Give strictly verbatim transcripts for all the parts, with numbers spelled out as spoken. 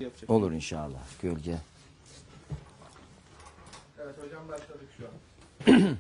gölge yapacak. Olur inşallah. Gölge. Evet hocam, başladık şu an.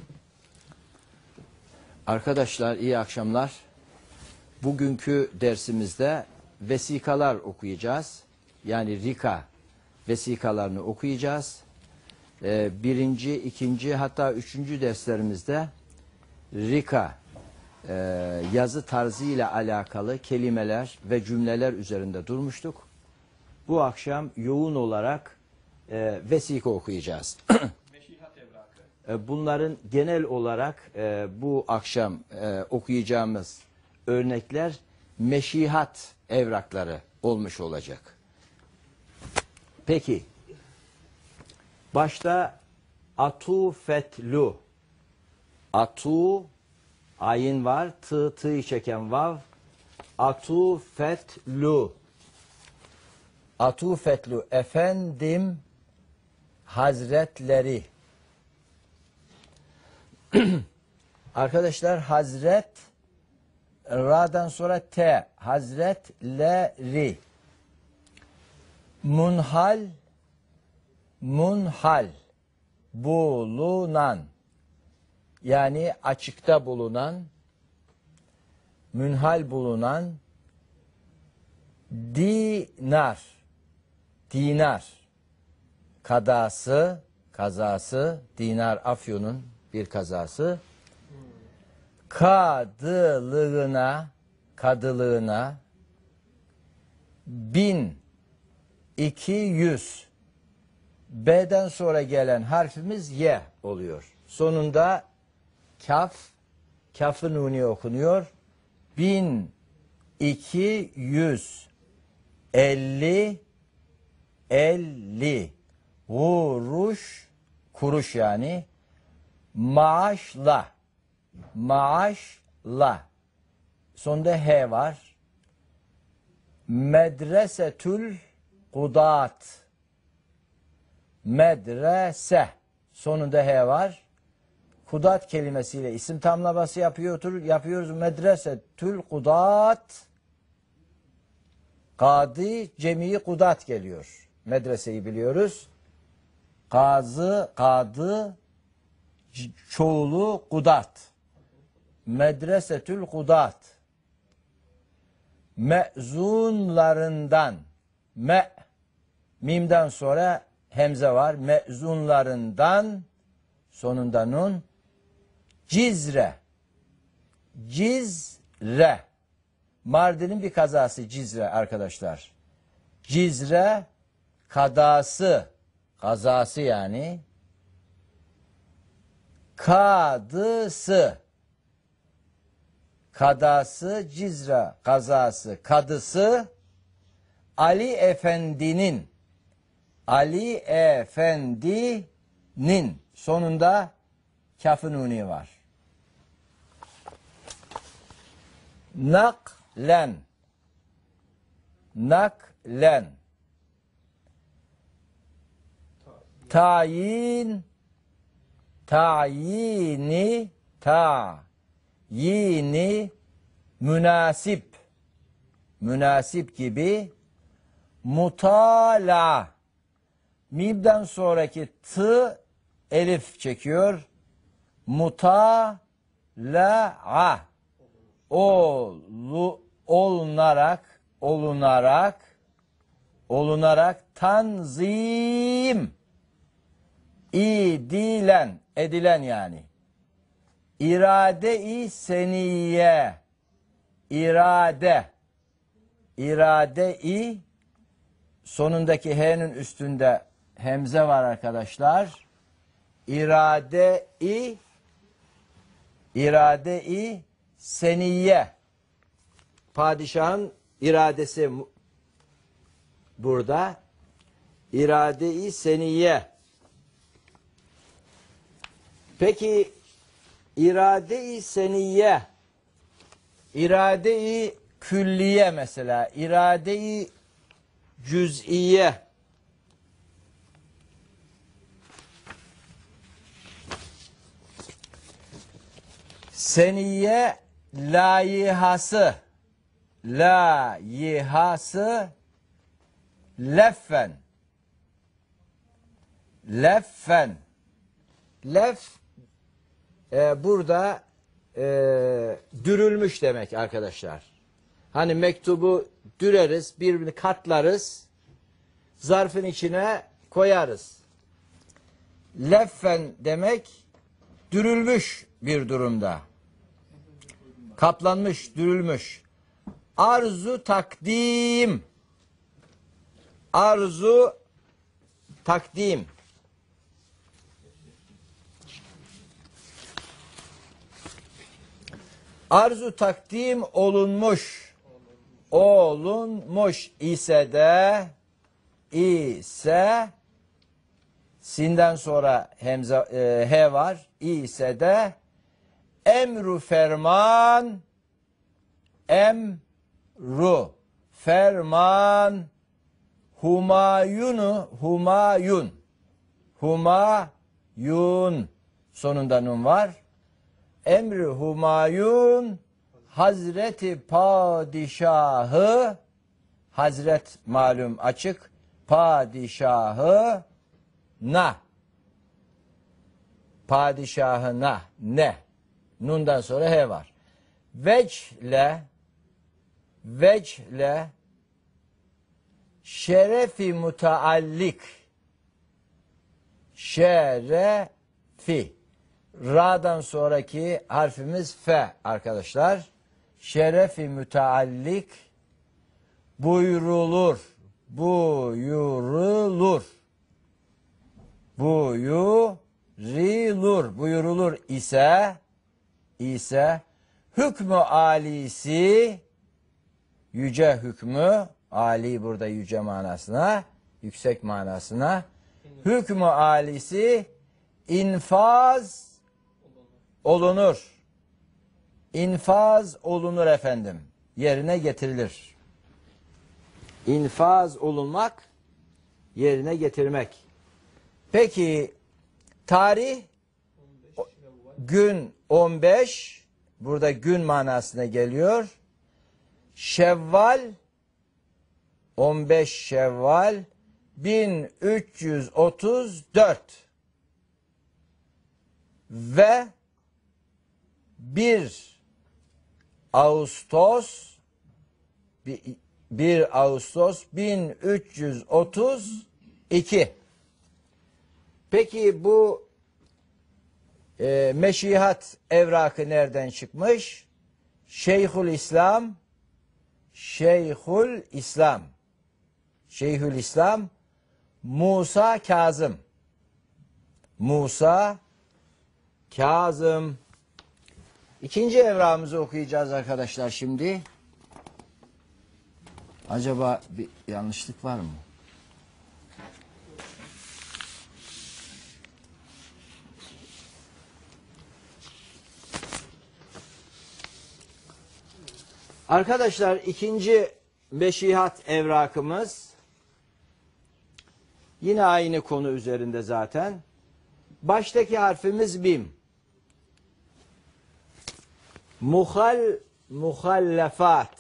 Arkadaşlar iyi akşamlar. Bugünkü dersimizde vesikalar okuyacağız. Yani Rika vesikalarını okuyacağız. Ee, birinci, ikinci hatta üçüncü derslerimizde Rika e, yazı tarzı ile alakalı kelimeler ve cümleler üzerinde durmuştuk. Bu akşam yoğun olarak e, vesika okuyacağız. Meşihat evrakı. Bunların genel olarak e, bu akşam e, okuyacağımız örnekler meşihat evrakları olmuş olacak. Peki, başta atufetlu, atu, ayin var, tı, tığ'yı çeken vav, atufetlu, atufetlu, efendim hazretleri. Arkadaşlar hazret ra'dan sonra t, hazretleri, munhal, munhal, bulunan, yani açıkta bulunan, münhal bulunan, dinar, dinar, kadası, kazası, dinar Afyon'un bir kazası, kadılığına, kadılığına, bin, iki yüz, B'den sonra gelen harfimiz Y oluyor. Sonunda kaf, kaf-ı nuni okunuyor. Bin, iki yüz, elli, elli, kuruş, kuruş yani, maaşla, maaşla, sonunda H var. Medresetül kudat, medrese, sonunda H var. Kudat kelimesiyle isim tamlaması yapıyor, yapıyoruz. Medresetül kudat, kadi, cemi kudat geliyor. Medreseyi biliyoruz. Kazı, kadı, çoğulu kudat. Medresetül kudat. Mezunlarından, me, mimden sonra hemze var. Mezunlarından, sonunda nun. Cizre, Cizre. Mardin'in bir kazası Cizre arkadaşlar. Cizre, kadası, kazası yani. Kadısı, kadası, Cizre, kazası, kadısı, Ali Efendi'nin, Ali Efendi'nin, sonunda kaf-ı nuni var. Naklen, naklen, tayin, tayini, tayini, münasip, münasip gibi, mutala, mimden sonraki t elif çekiyor, mutala'a, olu, olunarak, olunarak, olunarak, tanzim, İdilen, edilen yani. İrade-i seniye, irade, irade-i, sonundaki H'nin üstünde hemze var arkadaşlar. İrade-i, irade-i seniye, padişahın iradesi burada. İrade-i seniye. Peki irade-i seniye, irade-i külliye mesela, irade-i cüz'iye, seniye layihası, layihası Leffen. Leffen. Lef e, burada e, dürülmüş demek arkadaşlar. Hani mektubu düreriz, birbirini katlarız, zarfın içine koyarız. Leffen demek dürülmüş bir durumda. Kaplanmış, dürülmüş. Arzu takdim. Arzu takdim. Arzu takdim olunmuş. Olunmuş ise de ise sinden sonra hemza, e, he var. İse de emru ferman emru ferman Humayunu Humayun Humayun sonunda nun var. Emri Humayun Hazreti Padişahı Hazret malum açık padişahı na padişahına ne nundan sonra he var. Vecle vecle şerefi mutaallik şerefi ra'dan sonraki harfimiz fe arkadaşlar. Şerefi müteallik buyrulur buyurulur buyurilur buyurulur ise ise hükmü alisi yüce hükmü ali burada yüce manasına yüksek manasına hükmü alisi infaz olunur. İnfaz olunur efendim. Yerine getirilir. İnfaz olunmak, yerine getirmek. Peki tarih gün on beş burada gün manasına geliyor. Şevval on beş Şevval bin üç yüz otuz dört ve bir Ağustos bir Ağustos bin üç yüz otuz iki. Peki bu e, meşihat evrakı nereden çıkmış? Şeyhül İslam Şeyhül İslam Şeyhül İslam Musa Kazım Musa Kazım. İkinci evramızı okuyacağız arkadaşlar şimdi. Acaba bir yanlışlık var mı? Arkadaşlar ikinci meşihat evrakımız yine aynı konu üzerinde zaten. Baştaki harfimiz bim. Muhal muhallefat.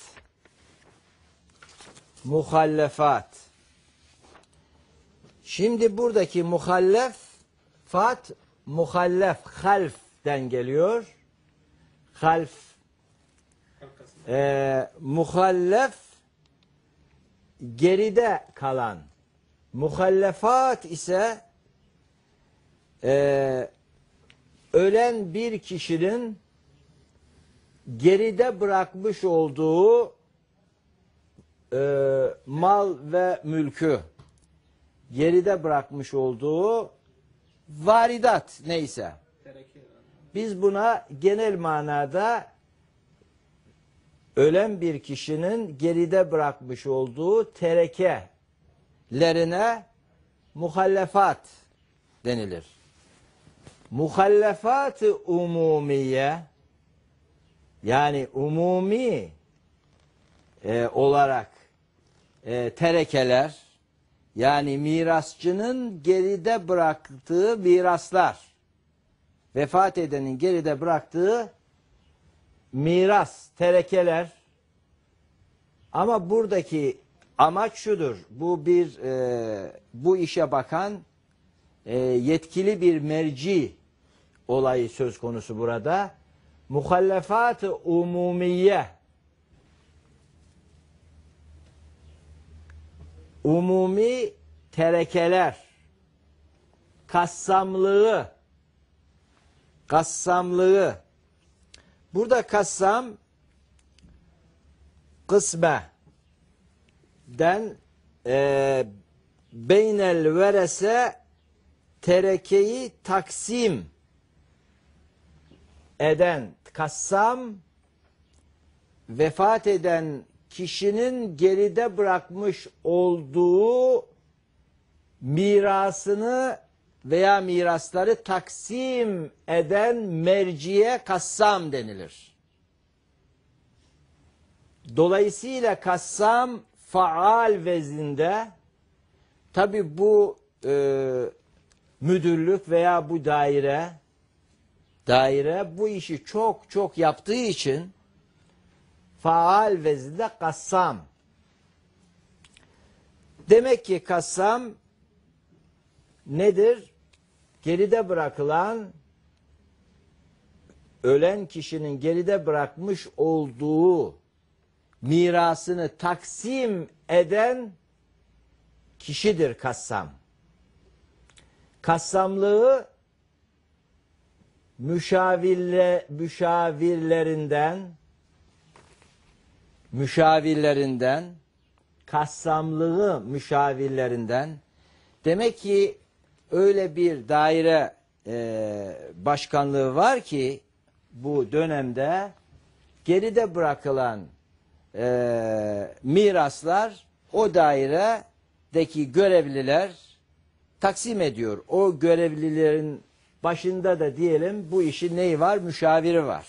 Muhallefat. Şimdi buradaki muhallefat muhallef half'den geliyor. Half e, muhallef geride kalan. Muhallefat ise e, ölen bir kişinin geride bırakmış olduğu e, mal ve mülkü, geride bırakmış olduğu varidat neyse. Biz buna genel manada ölen bir kişinin geride bırakmış olduğu terekelerine muhallefat denilir. Muhallefat-ı umumiye yani umumi e, olarak e, terekeler yani mirasçının geride bıraktığı miraslar vefat edenin geride bıraktığı miras, terekeler ama buradaki amaç şudur. Bu bir e, bu işe bakan e, yetkili bir merci olayı söz konusu burada. Muhallefat-ı umumiye, umumi terekeler, kassamlığı, kassamlığı. Burada kassam kısme den e, beynel verese terekeyi taksim eden kassam, vefat eden kişinin geride bırakmış olduğu mirasını veya mirasları taksim eden merciye kassam denilir. Dolayısıyla kassam faal vezinde, tabi bu e, müdürlük veya bu daire daire bu işi çok çok yaptığı için faal vezinde kassam. Demek ki kassam nedir? Geride bırakılan, ölen kişinin geride bırakmış olduğu mirasını taksim eden kişidir kassam. Kassamlığı müşavirle, müşavirlerinden müşavirlerinden kassamlığı müşavirlerinden, demek ki öyle bir daire e, başkanlığı var ki bu dönemde geride bırakılan e, miraslar o dairedeki görevliler taksim ediyor. O görevlilerin başında da diyelim bu işin neyi var? Müşaviri var.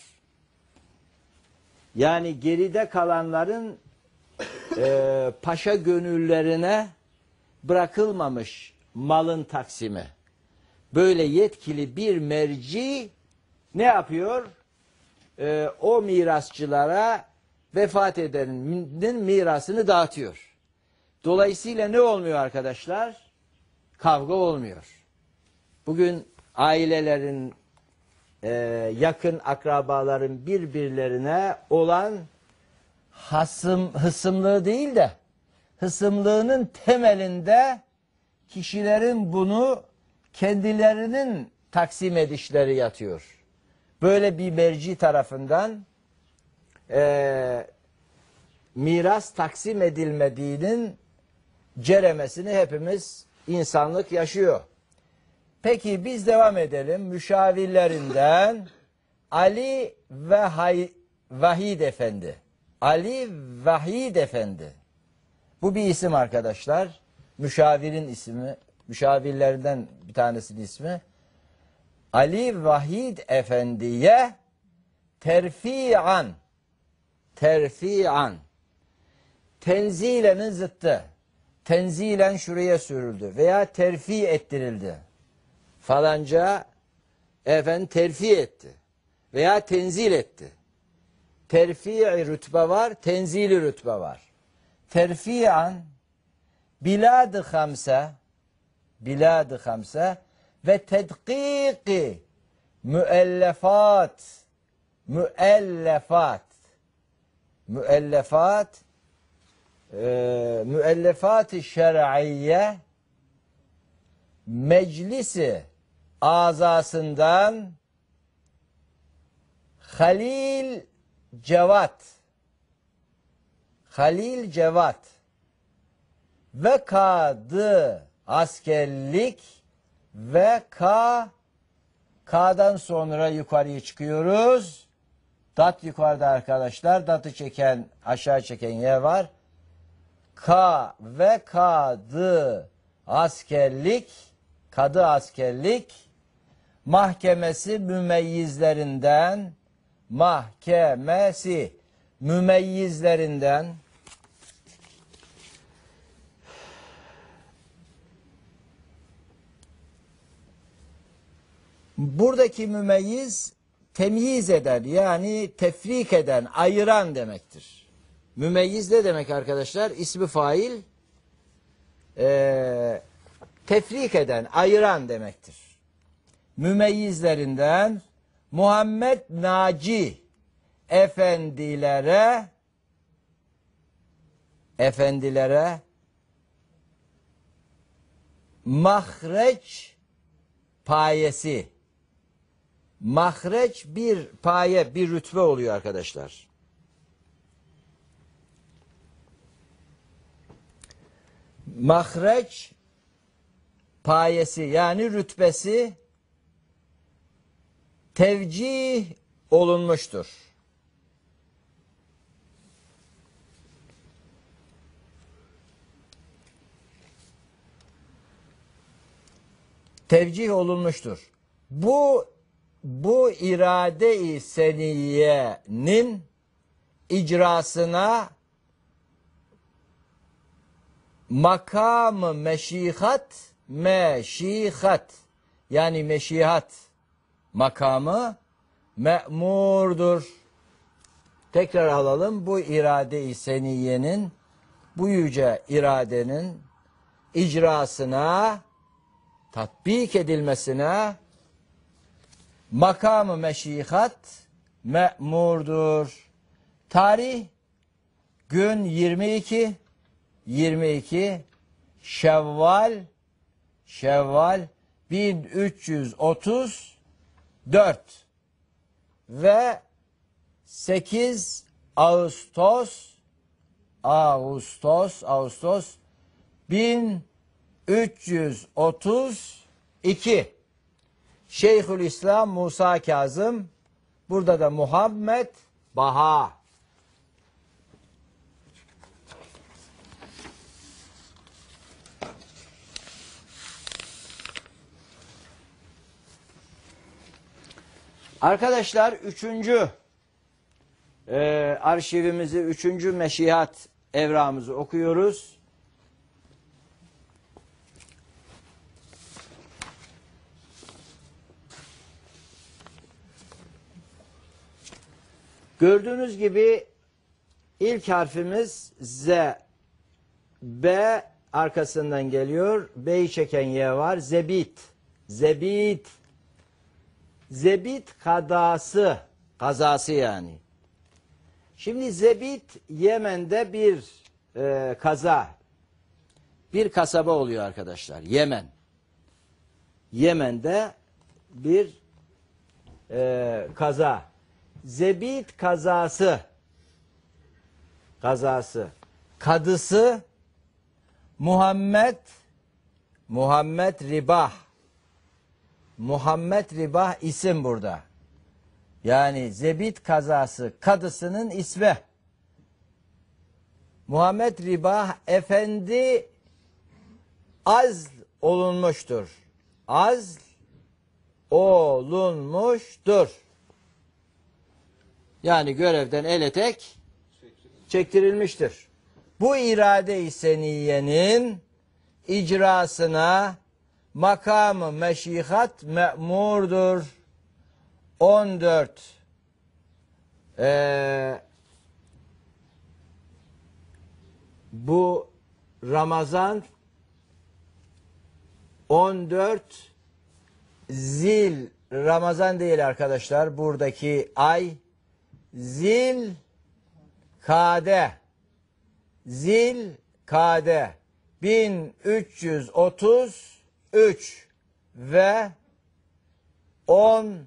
Yani geride kalanların e, paşa gönüllerine bırakılmamış malın taksimi. Böyle yetkili bir merci ne yapıyor? E, o mirasçılara vefat edenin mirasını dağıtıyor. Dolayısıyla ne olmuyor arkadaşlar? Kavga olmuyor. Bugün ailelerin, e, yakın akrabaların birbirlerine olan hasım, hısımlığı değil de hısımlığının temelinde kişilerin bunu kendilerinin taksim edişleri yatıyor. Böyle bir merci tarafından e, miras taksim edilmediğinin ceremesini hepimiz, insanlık yaşıyor. Peki biz devam edelim. Müşavirlerinden Ali ve Vahid Efendi. Ali Vahid Efendi. Bu bir isim arkadaşlar. Müşavirin ismi. Müşavirlerinden bir tanesinin ismi. Ali Vahid Efendi'ye terfi'an, terfi'an, tenzilenin zıttı. Tenzilen şuraya sürüldü veya terfi ettirildi. Falanca efendim terfi etti veya tenzil etti. Terfi rütbe var, tenzili rütbe var. Terfi'an bilad-ı hamse, bilad-ı hamse ve tedkiki müellefat, müellefat, müellefat, e, müellefat-ı şer'iyye meclisi azasından Halil Cevat, Halil Cevat ve kadı askerlik ve K, K'dan sonra yukarıya çıkıyoruz. Dat yukarıda arkadaşlar. Datı çeken, aşağı çeken yer var. K ve kadı askerlik, kadı askerlik mahkemesi mümeyyizlerinden, mahkemesi mümeyyizlerinden buradaki mümeyyiz temyiz eden, yani tefrik eden, ayıran demektir. Mümeyyiz ne demek arkadaşlar? İsmi fail e, tefrik eden, ayıran demektir. Mümeyyizlerinden Muhammed Naci efendilere efendilere mahreç payesi, mahreç bir paye, bir rütbe oluyor arkadaşlar. Mahreç payesi yani rütbesi tevcih olunmuştur. Tevcih olunmuştur. Bu bu irade-i seniyenin icrasına makam-ı meşihat meşihat yani meşihat makamı me'murdur. Tekrar alalım. Bu irade-i seniyenin, bu yüce iradenin icrasına, tatbik edilmesine makam-ı meşihat me'murdur. Tarih gün yirmi iki yirmi iki Şevval Şevval bin üç yüz otuz dört ve sekiz Ağustos Ağustos Ağustos bin üç yüz otuz iki Şeyhülislam Musa Kazım, burada da Muhammed Baha. Arkadaşlar üçüncü e, arşivimizi, üçüncü meşihat evramızı okuyoruz. Gördüğünüz gibi ilk harfimiz Z. B arkasından geliyor. B'yi çeken Y var. Zebit. Zebit. Zebit kazası. Kazası yani. Şimdi Zebit Yemen'de bir e, kaza. Bir kasaba oluyor arkadaşlar. Yemen. Yemen'de bir e, kaza. Zebit kazası. Kazası. Kadısı Muhammed Muhammed Ribah. Muhammed Ribah isim burada. Yani Zebit kazası kadısının ismi. Muhammed Ribah Efendi azl olunmuştur. Azl olunmuştur. Yani görevden ele tek çektirilmiştir. Bu irade-i seniyenin icrasına makam-ı meşihat me'murdur. on dört ee, bu Ramazan on dört Zil Ramazan değil arkadaşlar. Buradaki ay Zil Kade Zil Kade bin üç yüz otuz üç ve on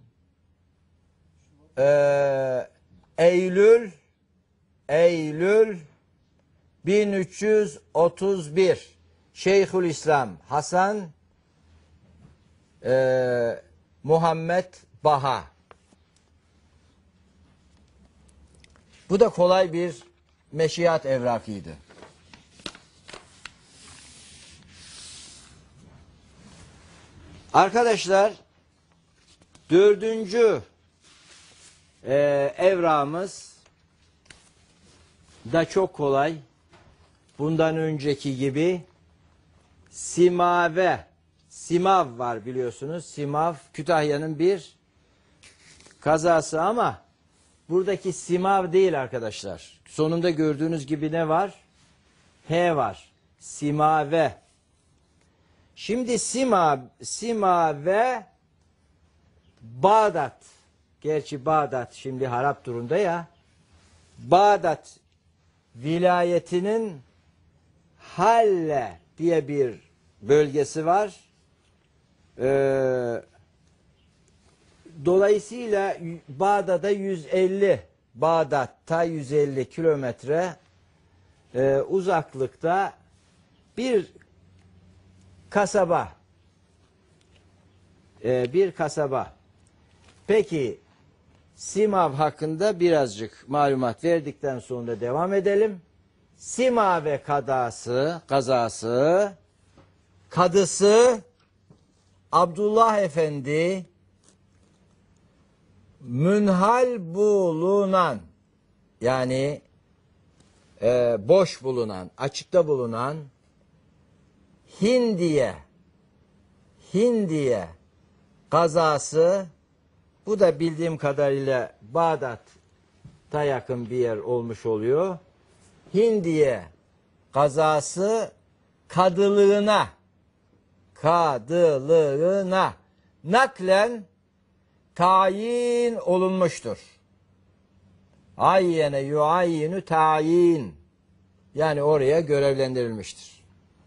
e, Eylül Eylül bin üç yüz otuz bir Şeyhülislam Hasan e, Muhammed Baha. Bu da kolay bir meşiat evrakıydı. Arkadaşlar dördüncü e, evramız da çok kolay. Bundan önceki gibi Simave, Simav var biliyorsunuz. Simav Kütahya'nın bir kazası ama buradaki Simav değil arkadaşlar. sonunda gördüğünüz gibi ne var? H var. Simave. Şimdi Sima, Simave Bağdat. Gerçi Bağdat şimdi harap durumda ya. Bağdat vilayetinin Halle diye bir bölgesi var. Ee, dolayısıyla Bağdat'a yüz elli, Bağdat'ta yüz elli kilometre e, uzaklıkta bir kasaba. E, bir kasaba. Peki Simav hakkında birazcık malumat verdikten sonra devam edelim. Simave kadası, kazası, kadısı Abdullah Efendi münhal bulunan, yani e, boş bulunan, açıkta bulunan Hindiye Hindiye kazası, bu da bildiğim kadarıyla Bağdat'a yakın bir yer olmuş oluyor. Hindiye kazası kadılığına kadılığına naklen tayin olunmuştur. Ayyene yuayyinu tayin, yani oraya görevlendirilmiştir.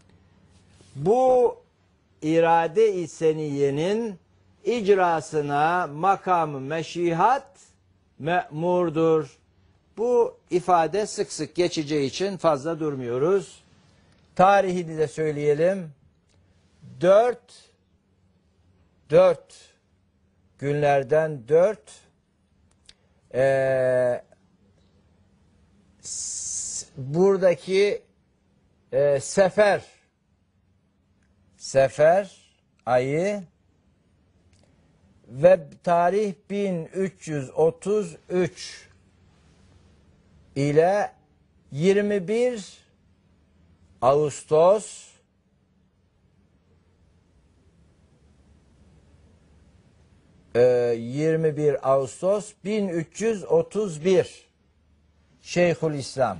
Bu irade-i seniyenin icrasına makam-ı meşihat me'murdur. Bu ifade sık sık geçeceği için fazla durmuyoruz. Tarihini de söyleyelim. Dört, dört günlerden dört ee, buradaki e, sefer sefer ayı ve tarih bin üç yüz otuz üç ile yirmi bir Ağustos yirmi bir Ağustos bin üç yüz otuz bir Şeyhülislam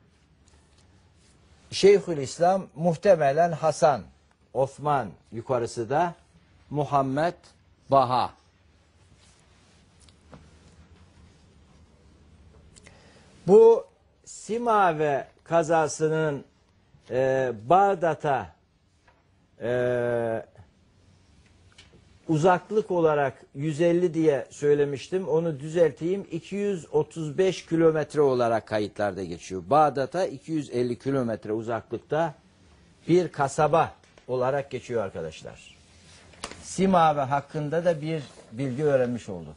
Şeyhülislam muhtemelen Hasan, Osman, yukarısı da Muhammed Baha. Bu Simave kazasının e, Bağdat'a e, uzaklık olarak yüz elli diye söylemiştim. Onu düzelteyim. iki yüz otuz beş kilometre olarak kayıtlarda geçiyor. Bağdat'a iki yüz elli kilometre uzaklıkta bir kasaba olarak geçiyor arkadaşlar. Simave hakkında da bir bilgi öğrenmiş olduk.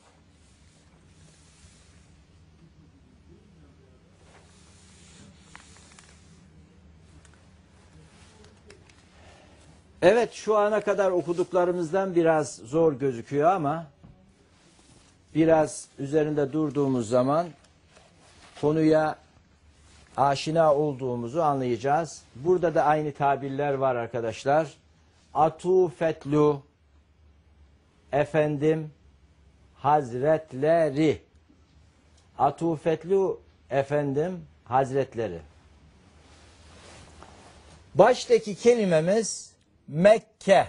Evet, şu ana kadar okuduklarımızdan biraz zor gözüküyor ama biraz üzerinde durduğumuz zaman konuya aşina olduğumuzu anlayacağız. Burada da aynı tabirler var arkadaşlar. Atufetlu, efendim, hazretleri. Atufetlu, efendim, hazretleri. Baştaki kelimemiz Mekke.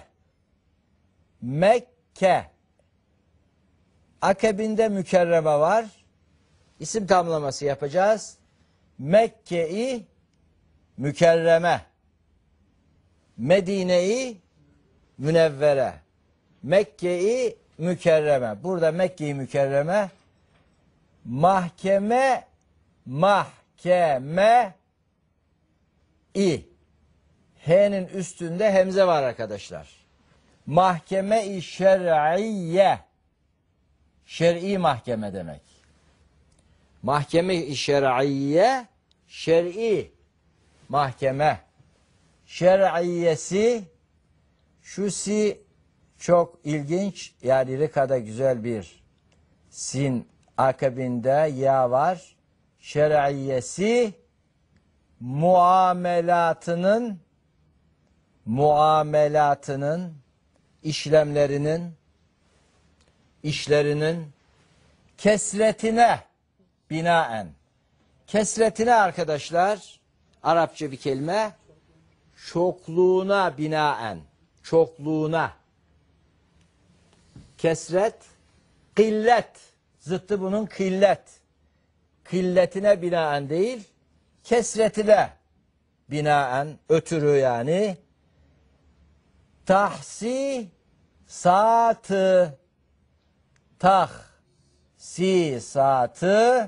Mekke. Akabinde mükerreme var. İsim tamlaması yapacağız. Mekke-i mükerreme. Medine-i münevvere. Mekke-i mükerreme. Burada Mekke-i mükerreme mahkeme mahkeme i. H'nin üstünde hemze var arkadaşlar. Mahkeme-i şer'iyye. Şer'i mahkeme demek. Mahkeme-i şer'iyye, şer'i mahkeme. Şer'iyyesi, şu si çok ilginç, yani rikada güzel bir sin akabinde ya var. Şer'iyyesi muamelatının muamelatının işlemlerinin işlerinin kesretine binaen, kesretine arkadaşlar, Arapça bir kelime, çokluğuna binaen, çokluğuna. Kesret, kıllet, zıttı bunun kıllet. Kılletine binaen değil, kesretine binaen, ötürü yani. Tahsi satı, tah si satı,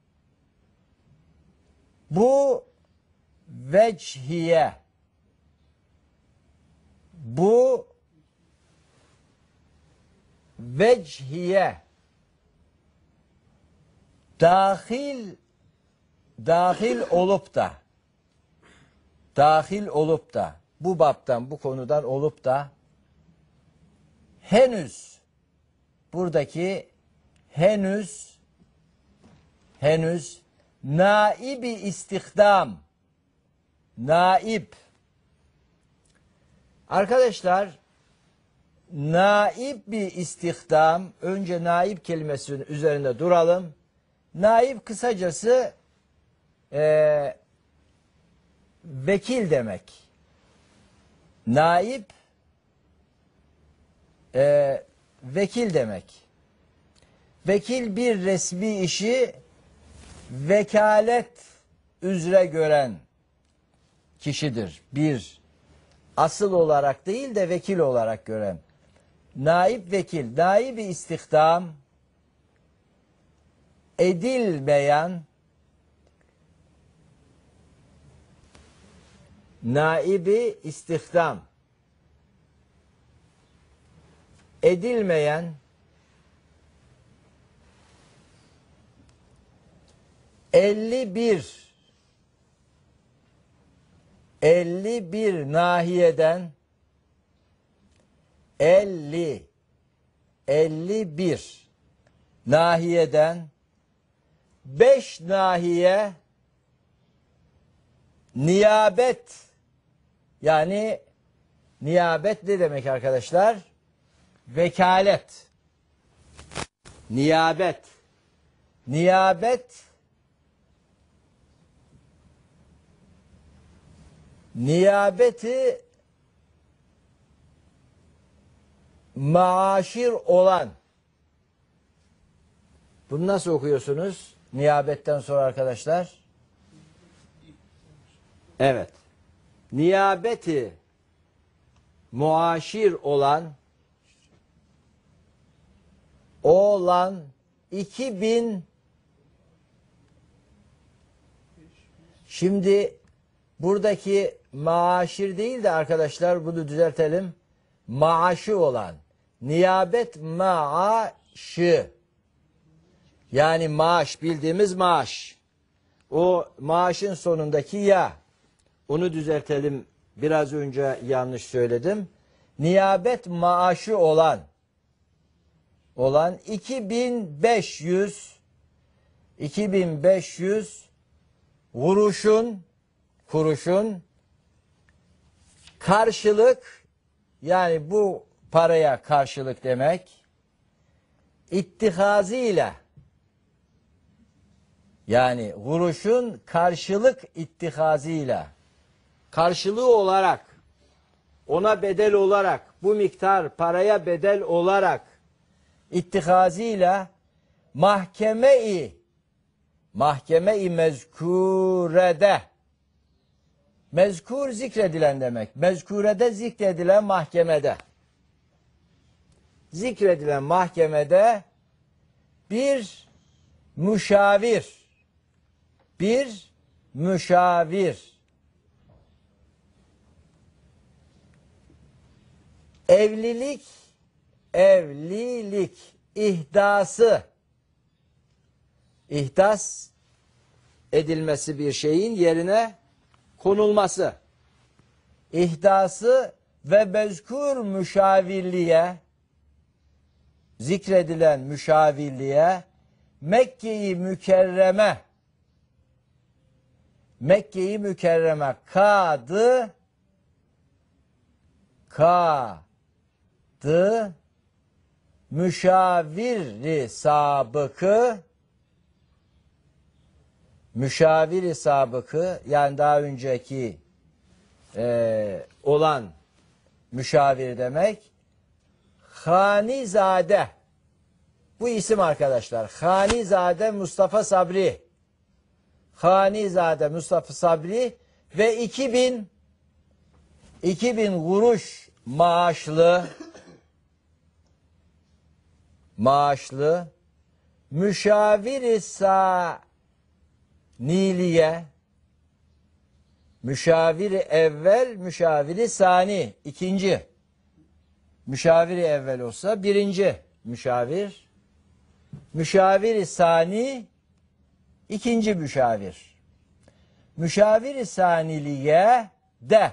bu vecihiye, bu vecihiye, dahil dahil olup da dahil olup da bu baptan, bu konudan olup da henüz, buradaki henüz henüz naibi istihdam, naib. Arkadaşlar, naib bir istihdam, önce naib kelimesinin üzerinde duralım. Naib kısacası e, vekil demek. Naib e, vekil demek. Vekil bir resmi işi vekalet üzere gören kişidir. Bir, asıl olarak değil de vekil olarak gören. Naib vekil, naib-i istihdam, edilmeyen, naibi istihdam, edilmeyen, elli bir, elli bir nahiyeden, elli, elli bir nahiyeden, beş nahiye niyabet, yani niyabet ne demek arkadaşlar? Vekalet. Niyabet. Niyabet niyabeti maaşir olan. Bunu nasıl okuyorsunuz? Niyabetten sonra arkadaşlar. Evet. Niyabeti muaşir olan olan iki bin, şimdi buradaki maaşir değil de arkadaşlar bunu düzeltelim. Maaşı olan. Niyabet maaşı. Yani maaş, bildiğimiz maaş. O maaşın sonundaki ya. Onu düzeltelim. Biraz önce yanlış söyledim. Niyabet maaşı olan olan iki bin beş yüz iki bin beş yüz kuruşun kuruşun karşılık, yani bu paraya karşılık demek, ittihaziyle, yani kuruşun karşılık ittihaziyle, karşılığı olarak, ona bedel olarak, bu miktar paraya bedel olarak ittihaziyle mahkeme-i mahkeme-i mezkurede, mezkur zikredilen demek, mezkurede zikredilen mahkemede, zikredilen mahkemede bir müşavir, bir müşavir, evlilik, evlilik ihdası, ihdas edilmesi, bir şeyin yerine konulması, ihdası ve mezkur müşavirliğe, zikredilen müşavirliğe Mekke-i Mükerreme, Mekke-i Mükerreme kadı, kadı müşaviri sabıkı müşavir-i sabıkı, yani daha önceki e, olan müşavir demek. Hanizade, bu isim arkadaşlar. Hanizade Mustafa Sabri. Hanizade Mustafa Sabri ve iki bin iki bin kuruş maaşlı maaşlı müşavir-i saniliye, müşavir-i evvel, müşavir-i sani, ikinci. Müşavir-i evvel olsa birinci müşavir. Müşavir-i sani, ikinci müşavir. Müşavir-i saniliye de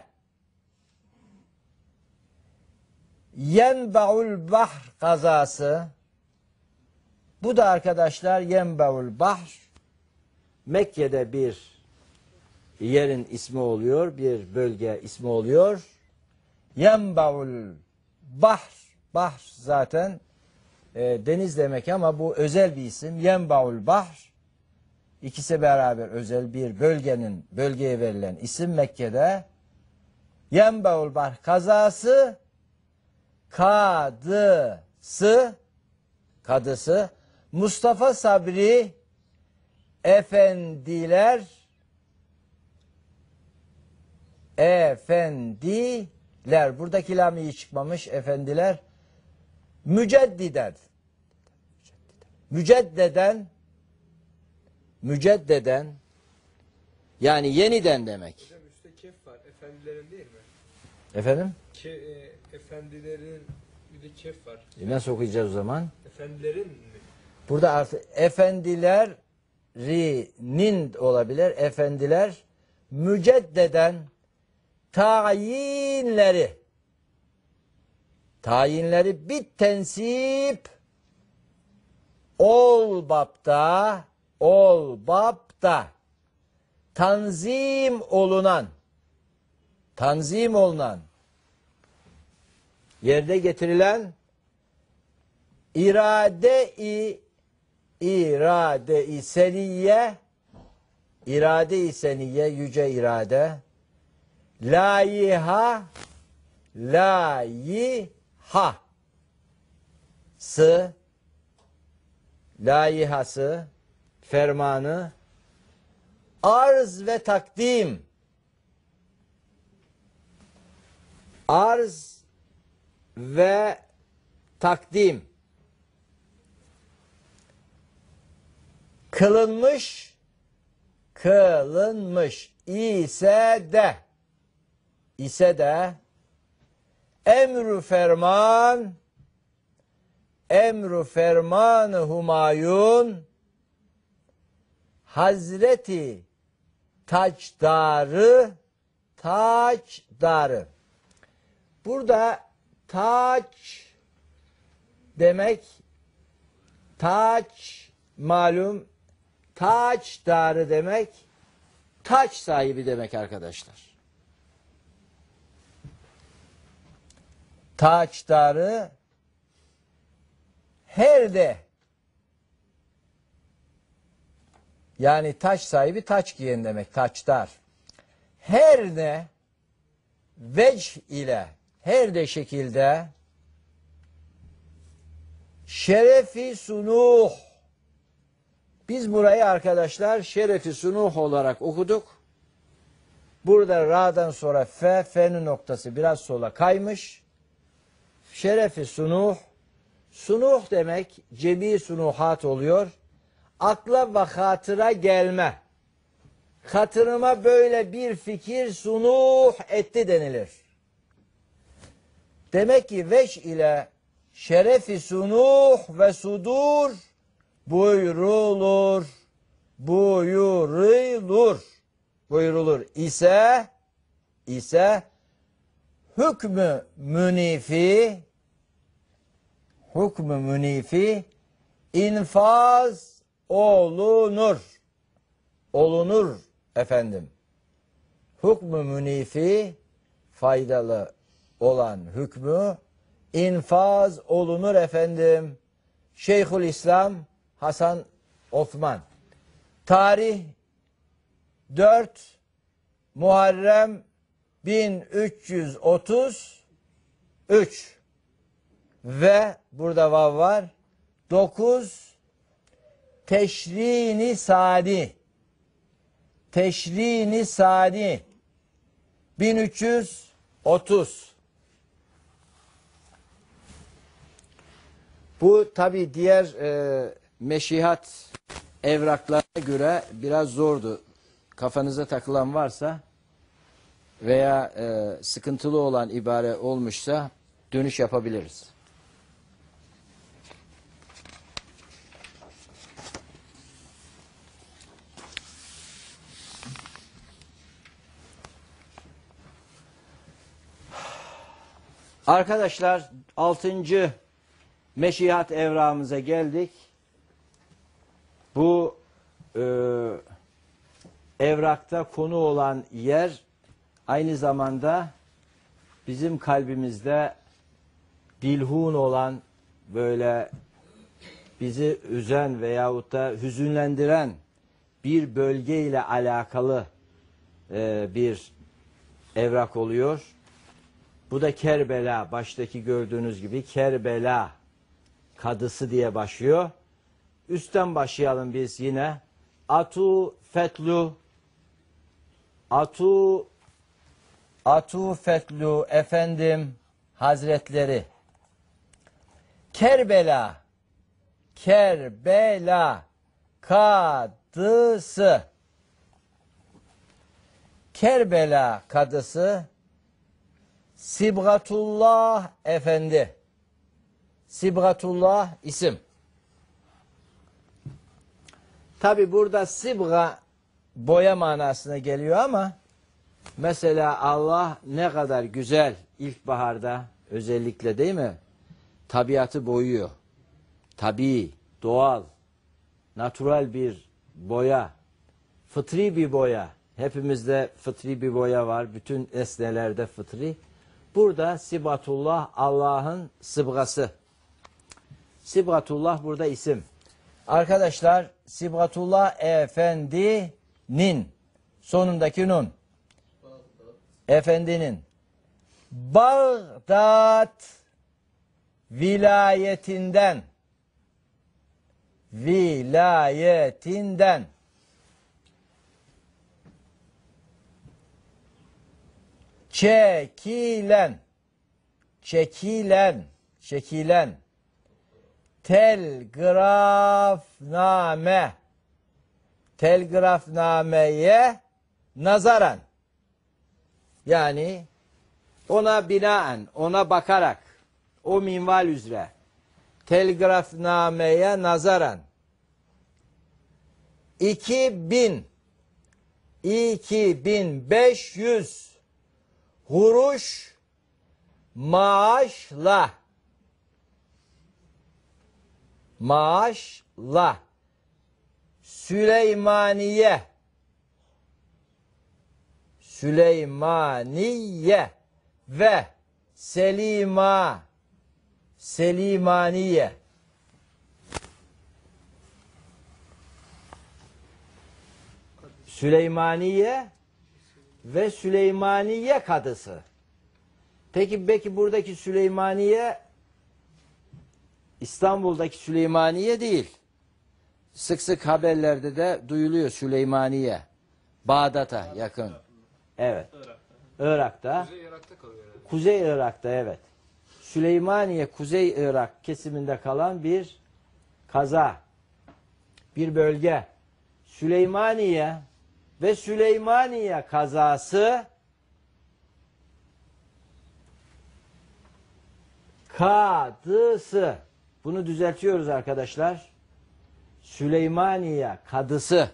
Yenba'ul bahr kazası. Bu da arkadaşlar Yenba'ul bahr Mekke'de bir yerin ismi oluyor, bir bölge ismi oluyor. Yenba'ul bahr, bahr zaten e, deniz demek ama bu özel bir isim. Yenba'ul bahr, ikisi beraber özel bir bölgenin, bölgeye verilen isim Mekke'de. Yenba'ul bahr kazası, kadısı, kadısı Mustafa Sabri efendiler, efendiler, buradaki lam iyi çıkmamış, efendiler, müceddiden, müceddeden, müceddeden, yani yeniden demek. Hocam üstte kef var. Efendilerin değil mi? Efendim? Ke, e, efendilerin bir de kef var. E nasıl okuyacağız o zaman? Efendilerin mi? Burada artık efendilerinin olabilir. Efendiler müceddeden tayinleri, tayinleri bit tensip ol babda, ol babda tanzim olunan, tanzim olunan, yerde getirilen irade-i irade-i seniye, irade-i seniye, yüce irade, layiha, layiha sı, layihası, fermanı, arz ve takdim, arz ve takdim, kılınmış, kılınmış ise de, ise de, emru ferman, emru fermanı Humayun, Hazreti taçdarı, taçdarı. Burada taç demek, taç malum, taçdarı demek, taç sahibi demek arkadaşlar. Taçdarı her de, yani taç sahibi, taç giyen demek, taçdar. Her ne vecih ile, her de şekilde şerefi sunuh, biz burayı arkadaşlar şerefi sunuh olarak okuduk. Burada ra'dan sonra fe, fe'nin noktası biraz sola kaymış. Şerefi sunuh, sunuh demek cemi sunuhat oluyor. Akla ve hatıra gelme. Hatırıma böyle bir fikir sunuh etti denilir. Demek ki veç ile şerefi sunuh ve sudur buyrulur, buyurulur, buyurulur ise, ise hükmü münifi, hükmü münifi infaz olunur, olunur efendim. Hükmü münifi faydalı olan hükmü infaz olunur efendim. Şeyhülislam Hasan Osman. Tarih dört Muharrem bin üç yüz otuz üç ve burada vav var. dokuz Teşrini Sadi. Teşrini Sadi bin üç yüz otuz. Bu tabi diğer e, meşihat evraklarına göre biraz zordu. Kafanıza takılan varsa veya e, sıkıntılı olan ibare olmuşsa dönüş yapabiliriz. Arkadaşlar altıncı meşihat evrağımıza geldik. Bu e, evrakta konu olan yer aynı zamanda bizim kalbimizde dilhun olan, böyle bizi üzen veyahut da hüzünlendiren bir bölge ile alakalı e, bir evrak oluyor. Bu da Kerbela, baştaki gördüğünüz gibi Kerbela kadısı diye başlıyor. Üstten başlayalım biz yine. Atu Fetlu, Atu Atu Fetlu efendim hazretleri. Kerbela, Kerbela kadısı. Kerbela kadısı Sibgatullah Efendi. Sibgatullah isim. Tabi burada sibga boya manasına geliyor ama mesela Allah ne kadar güzel ilkbaharda özellikle, değil mi? Tabiatı boyuyor. Tabii, doğal, natural bir boya, fıtri bir boya. Hepimizde fıtri bir boya var. Bütün nesnelerde fıtri. Burada Sibgatullah Allah'ın sıbgası. Sibgatullah burada isim. Arkadaşlar Sibgatullah Efendi'nin sonundaki nun. Efendinin. Bağdat vilayetinden vilayetinden çekilen çekilen çekilen telgrafname telgrafnameye nazaran, yani ona binaen, ona bakarak, o minval üzere telgrafnameye nazaran iki bin iki bin beş yüz kuruş maaşla maaşla Süleymaniye Süleymaniye ve Selima Selimaniye Süleymaniye ve Süleymaniye kadısı. Peki peki buradaki Süleymaniye İstanbul'daki Süleymaniye değil. Sık sık haberlerde de duyuluyor Süleymaniye. Bağdat'a yakın. Evet. Irak'ta. Kuzey Irak'ta kalıyor herhalde. Kuzey Irak'ta, evet. Süleymaniye Kuzey Irak kesiminde kalan bir kaza. Bir bölge. Süleymaniye ve Süleymaniye kazası kadısı. Bunu düzeltiyoruz arkadaşlar. Süleymaniye kadısı.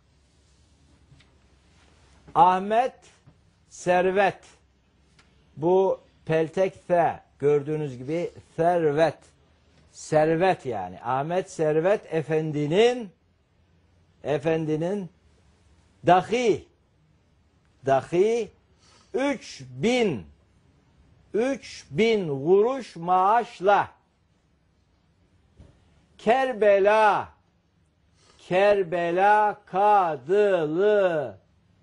Ahmet Servet. Bu peltek F. Gördüğünüz gibi servet. Servet yani. Ahmet Servet Efendi'nin Efendinin dahi dahi üç bin üç bin kuruş maaşla Kerbela Kerbela kadılığı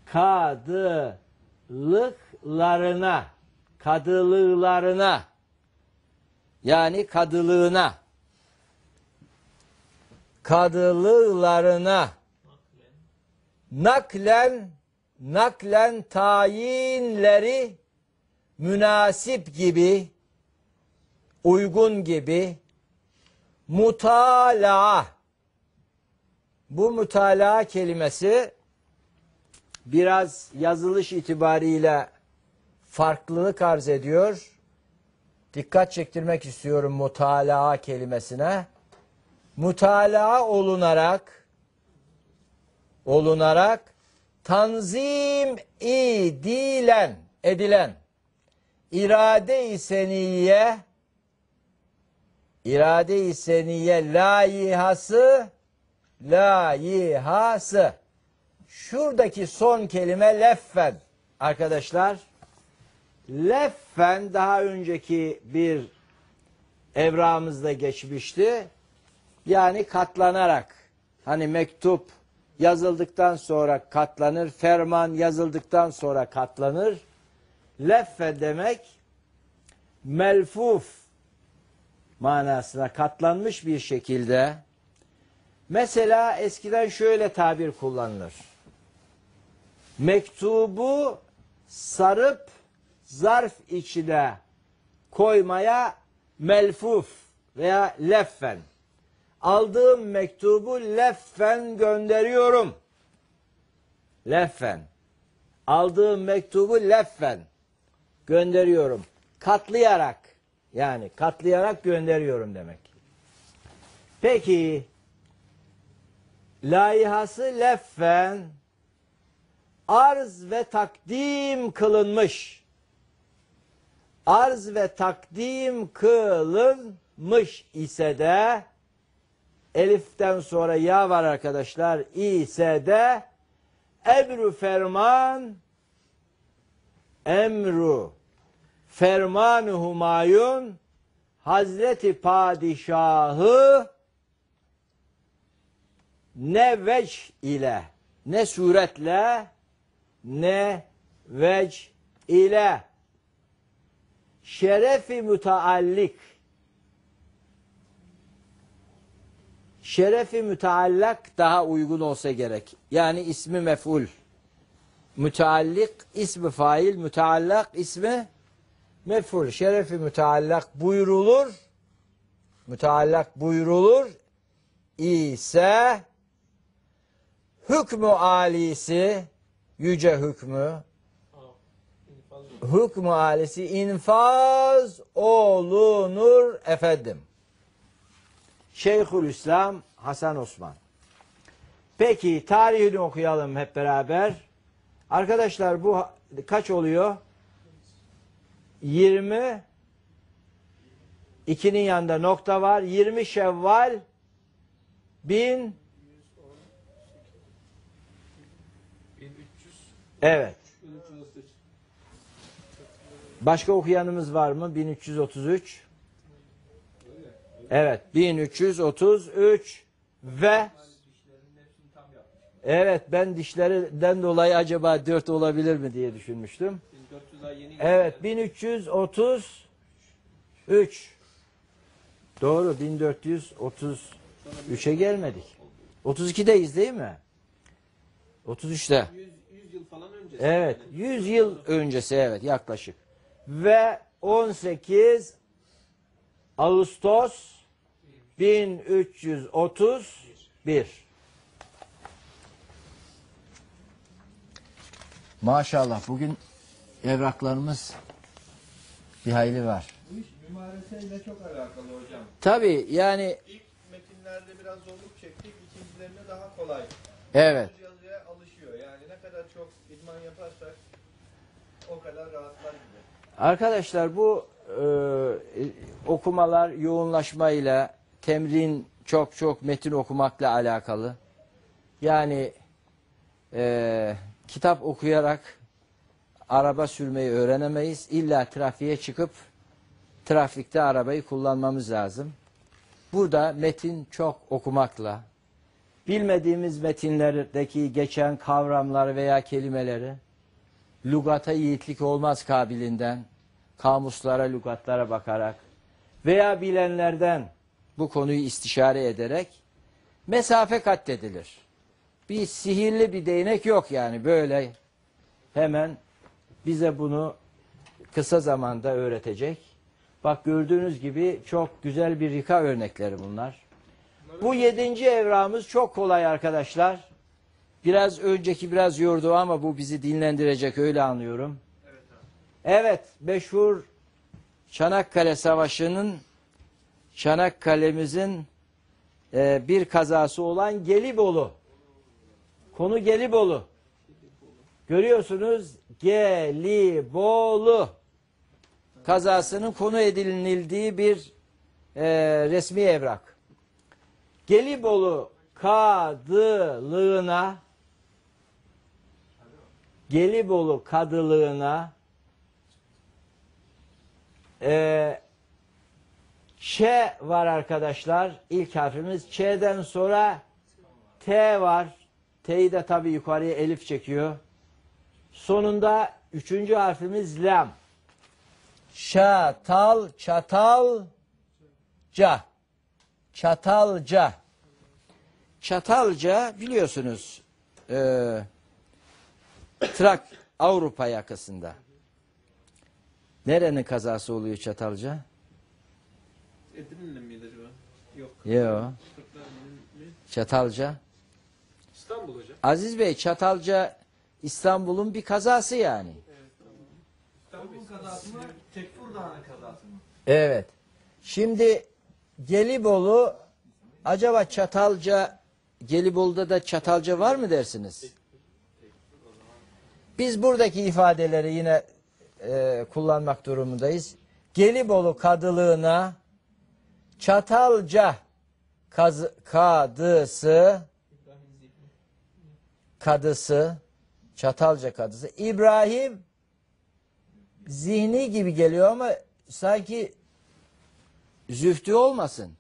kadılıklarına, kadılıklarına, yani kadılığına, kadılıklarına, naklen, naklen tayinleri münasip gibi, uygun gibi, mutalaa. Bu mutalaa kelimesi biraz yazılış itibariyle farklılık arz ediyor. Dikkat çektirmek istiyorum mutalaa kelimesine. Mutalaa olunarak olunarak tanzim edilen edilen irade-i seniye irade-i seniye layihası layihası. Şuradaki son kelime leffen arkadaşlar. Leffen daha önceki bir evramızda geçmişti. Yani katlanarak. Hani mektup yazıldıktan sonra katlanır. Ferman yazıldıktan sonra katlanır. Leffe demek melfuf manasına katlanmış bir şekilde. Mesela eskiden şöyle tabir kullanılır. Mektubu sarıp zarf içine koymaya melfuf veya leffen. Aldığım mektubu leffen gönderiyorum. Leffen. Aldığım mektubu leffen gönderiyorum. Katlayarak, yani katlayarak gönderiyorum demek. Peki layihası leffen arz ve takdim kılınmış. Arz ve takdim kılınmış ise de eliften sonra ya var arkadaşlar, ise de emru ferman emru ferman-ı Humayun Hazreti Padişahı ne vecih ile, ne suretle, ne vecih ile şerefi müteallik, şerefi müteallak daha uygun olsa gerek. Yani ismi mef'ul. Müteallik ismi fail, müteallak ismi mef'ul. Şerefi müteallak buyrulur. Müteallak buyrulur ise hükmü alisi, yüce hükmü, hükmü alisi infaz olunur efendim. Şeyhülislam Hasan Osman. Peki tarihini okuyalım hep beraber. Arkadaşlar bu kaç oluyor? yirmi. ikinin yanında nokta var. yirmi Şevval bin bin üç yüz. Evet. Başka okuyanımız var mı? bin üç yüz otuz üç. Evet. bin üç yüz otuz üç ve evet, ben dişlerinden dolayı acaba dört olabilir mi diye düşünmüştüm. Evet. bin üç yüz otuz üç. Doğru. bin dört yüz otuz üçe gelmedik. otuz ikideyiz değil mi? otuz üçte. yüz yıl falan öncesi. Evet. yüz yıl öncesi, evet, yaklaşık. Ve on sekiz Ağustos bin üç yüz otuz bir. Maşallah bugün evraklarımız bir hayli var. Bu iş mümareseyle çok alakalı hocam. Tabii yani İlk metinlerde biraz zorluk çektik, ikincilerinde daha kolay. evet. Yazıya alışıyor. Yani ne kadar çok idman yaparsak o kadar rahatlar gibi. Arkadaşlar bu e, okumalar yoğunlaşmayla, temrin çok çok metin okumakla alakalı. Yani e, kitap okuyarak araba sürmeyi öğrenemeyiz. İlla trafiğe çıkıp trafikte arabayı kullanmamız lazım. Burada metin çok okumakla, bilmediğimiz metinlerdeki geçen kavramları veya kelimeleri lügata yiğitlik olmaz kabilinden, kamuslara, lügatlara bakarak veya bilenlerden bu konuyu istişare ederek mesafe katledilir. Bir sihirli bir değnek yok yani böyle hemen bize bunu kısa zamanda öğretecek. Bak gördüğünüz gibi çok güzel bir rika örnekleri bunlar. Bu yedinci evramız çok kolay arkadaşlar. Biraz önceki biraz yordu ama bu bizi dinlendirecek öyle anlıyorum. Evet, abi. Evet, meşhur Çanakkale Savaşı'nın Çanakkale'mizin e, bir kazası olan Gelibolu. Konu Gelibolu. Görüyorsunuz Gelibolu kazasının konu edinildiği bir e, resmi evrak. Gelibolu kadılığına Gelibolu kadılığına e, Ç var arkadaşlar. İlk harfimiz. Ç'den sonra T var. T'yi de tabii yukarıya elif çekiyor. Sonunda üçüncü harfimiz lam. Çatal, çatalca. Çatalca. Çatalca biliyorsunuz e, Trak Avrupa yakasında. Nerenin kazası oluyor Çatalca? Edirne'nin miydi acaba? Yok. Yo. Kırklareli'nin mi? Çatalca. İstanbul hocam. Aziz Bey, Çatalca İstanbul'un bir kazası yani. Evet, tamam. İstanbul'un kazası mı? Tekfur Dağı'nın kazası mı? Evet. Şimdi Gelibolu acaba Çatalca Gelibolu'da da Çatalca var mı dersiniz? Biz buradaki ifadeleri yine e, kullanmak durumundayız. Gelibolu kadılığına Çatalca kazı, kadısı kadısı Çatalca kadısı İbrahim Zihni gibi geliyor ama sanki Zühtü olmasın.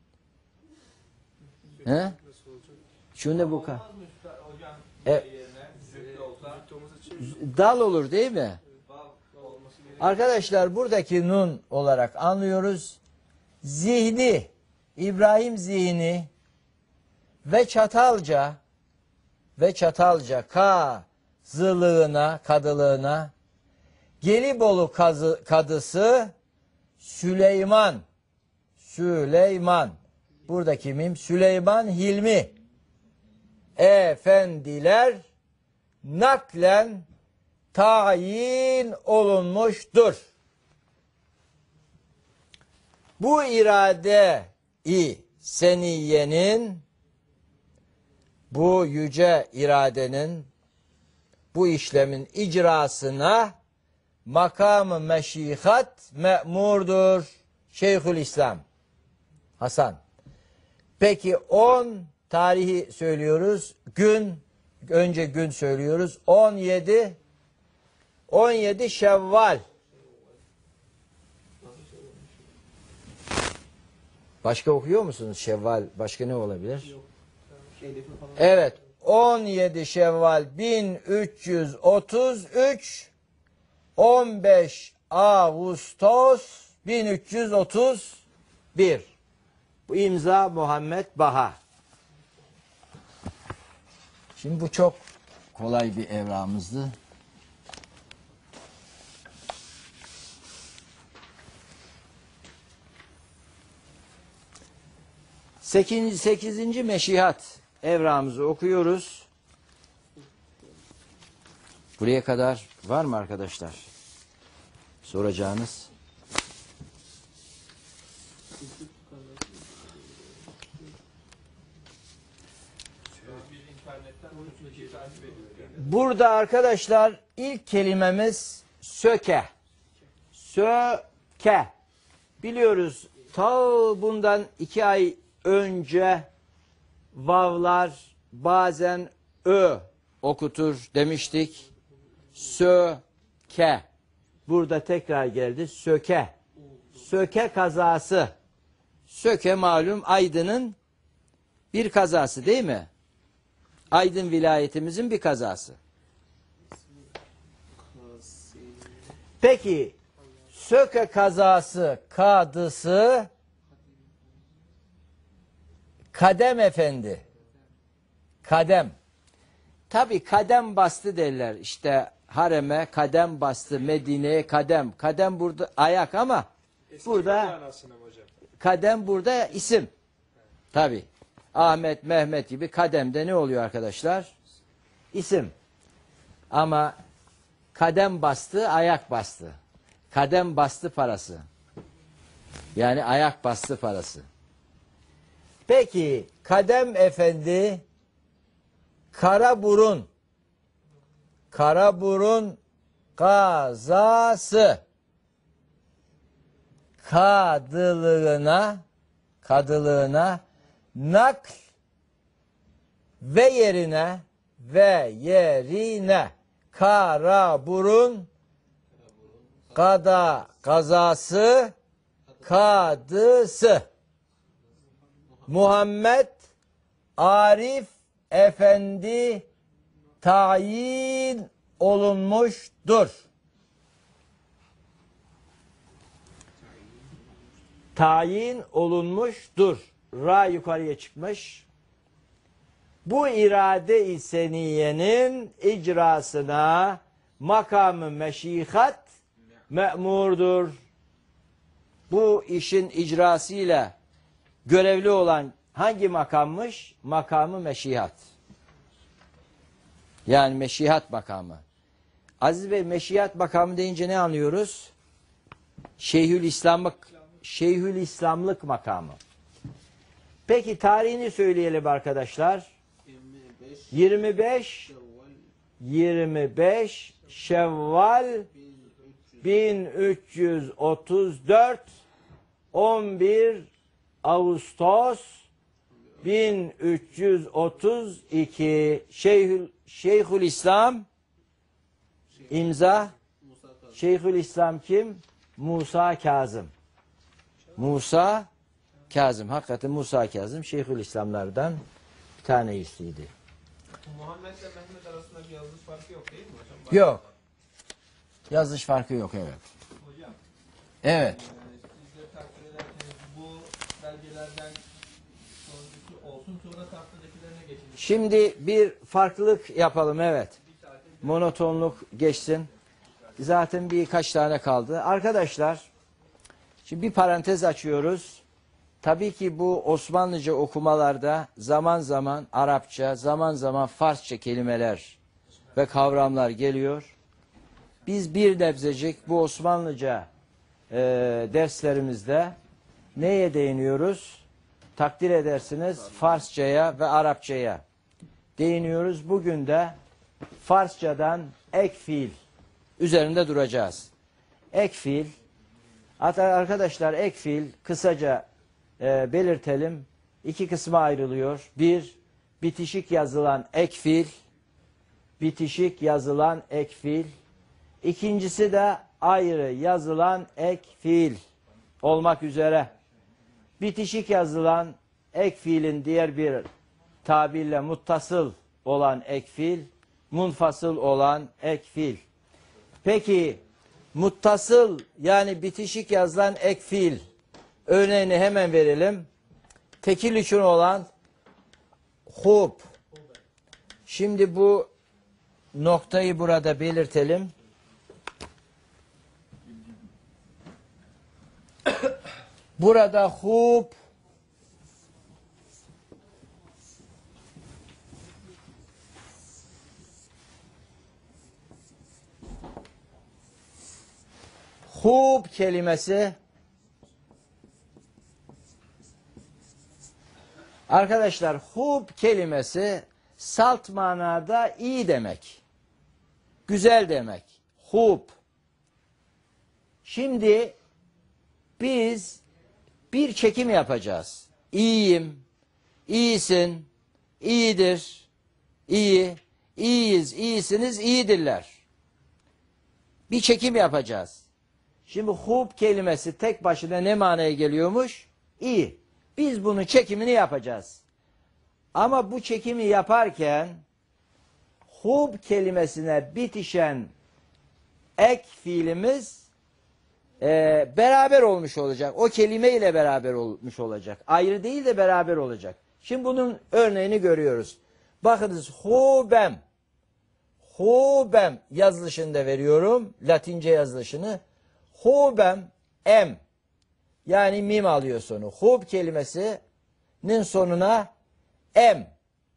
He? Nasıl olacak? Şimdi bu ka Olmaz mı üstad hocam? E- yerine zühtü olsa Zühtü olması için dal olur değil mi? bal olması gerekiyor. Arkadaşlar buradaki nun olarak anlıyoruz. Zihni, İbrahim Zihni ve Çatalca ve Çatalca kazılığına, kadılığına Gelibolu kazı, kadısı Süleyman Süleyman buradaki mim Süleyman Hilmi efendiler naklen tayin olunmuştur. Bu irade-i seniyenin, bu yüce iradenin, bu işlemin icrasına makam-ı meşihat me'murdur. Şeyhülislam Hasan. Peki on tarihi söylüyoruz. Gün, önce gün söylüyoruz. on yedi on yedi Şevval. Başka okuyor musunuz Şevval? Başka ne olabilir? Evet. on yedi Şevval bin üç yüz otuz üç on beş Ağustos bin üç yüz otuz bir. Bu imza Muhammed Baha. Şimdi bu çok kolay bir evramızdı. Sekizinci, sekizinci meşihat evramızı okuyoruz. Buraya kadar var mı arkadaşlar? Soracağınız. Burada arkadaşlar ilk kelimemiz söke. Söke. Biliyoruz ta bundan iki ay önce vavlar bazen ö okutur demiştik. Söke. Burada tekrar geldi. Söke. Söke kazası. Söke malum Aydın'ın bir kazası değil mi? Aydın vilayetimizin bir kazası. Peki Söke kazası kadısı Kadem Efendi. Kadem. Tabi kadem bastı derler. İşte hareme kadem bastı, Medine'ye kadem. Kadem burada ayak ama Eski burada manasına mı hocam? kadem burada isim. Tabi. Ahmet, Mehmet gibi kademde ne oluyor arkadaşlar? İsim. Ama kadem bastı, ayak bastı. Kadem bastı parası. Yani ayak bastı parası. Peki Kadem Efendi Karaburun Karaburun kazası kadılığına kadılığına nakl ve yerine ve yerine Karaburun kada kazası kadısı Muhammed Arif Efendi tayin olunmuştur. Tayin olunmuştur. Ra yukarıya çıkmış. Bu irade-i seniyenin icrasına makamı meşihat me'murdur. Bu işin icrasıyla görevli olan hangi makammış? Makamı meşihat. Yani meşihat makamı. Aziz Bey, meşihat makamı deyince ne anlıyoruz? Şeyhül İslamlık, Şeyhül İslamlık makamı. Peki tarihini söyleyelim arkadaşlar. yirmi beş yirmi beş Şevval bin üç yüz otuz dört on bir Ağustos bin üç yüz otuz iki Şeyhül, Şeyhül İslam imza Şeyhül İslam kim? Musa Kazım. Musa Kazım. Hakikaten Musa Kazım Şeyhül İslamlardan bir tanesiydi. Muhammed ile Mehmet arasında bir yazılış farkı yok değil mi hocam? Yok. Yazış farkı yok, evet. Hocam. Evet. Ee, siz de takdir ederseniz bu belgelerden sonraki olsun sonra tahtadekilerine geçelim. Şimdi bir farklılık yapalım, evet. Monotonluk geçsin. Zaten birkaç tane kaldı. Arkadaşlar, şimdi bir parantez açıyoruz. Tabii ki bu Osmanlıca okumalarda zaman zaman Arapça, zaman zaman Farsça kelimeler ve kavramlar geliyor. Biz bir nebzecik bu Osmanlıca e, derslerimizde neye değiniyoruz? Takdir edersiniz Farsçaya ve Arapçaya değiniyoruz. Bugün de Farsçadan ek fiil üzerinde duracağız. Ek fiil, hatta arkadaşlar ek fiil kısaca e, belirtelim. İki kısma ayrılıyor. Bir, bitişik yazılan ek fiil, bitişik yazılan ek fiil. İkincisi de ayrı yazılan ek fiil olmak üzere. Bitişik yazılan ek fiilin diğer bir tabirle muttasıl olan ek fiil, munfasıl olan ek fiil. Peki muttasıl yani bitişik yazılan ek fiil örneğini hemen verelim. Tekil için olan hub. Şimdi bu noktayı burada belirtelim. Burada hub hub kelimesi arkadaşlar hub kelimesi salt manada iyi demek. Güzel demek. Hub. Şimdi biz bir çekim yapacağız. İyiyim, iyisin, iyidir, iyi, iyiyiz, iyisiniz, iyidirler. Bir çekim yapacağız. Şimdi hub kelimesi tek başına ne manaya geliyormuş? İyi. Biz bunun çekimini yapacağız. Ama bu çekimi yaparken hub kelimesine bitişen ek fiilimiz e, beraber olmuş olacak. O kelimeyle beraber olmuş olacak. Ayrı değil de beraber olacak. Şimdi bunun örneğini görüyoruz. Bakınız hubem. Hubem yazılışını da veriyorum. Latince yazılışını. Hubem em. Yani mim alıyor sonu. Hub kelimesinin sonuna em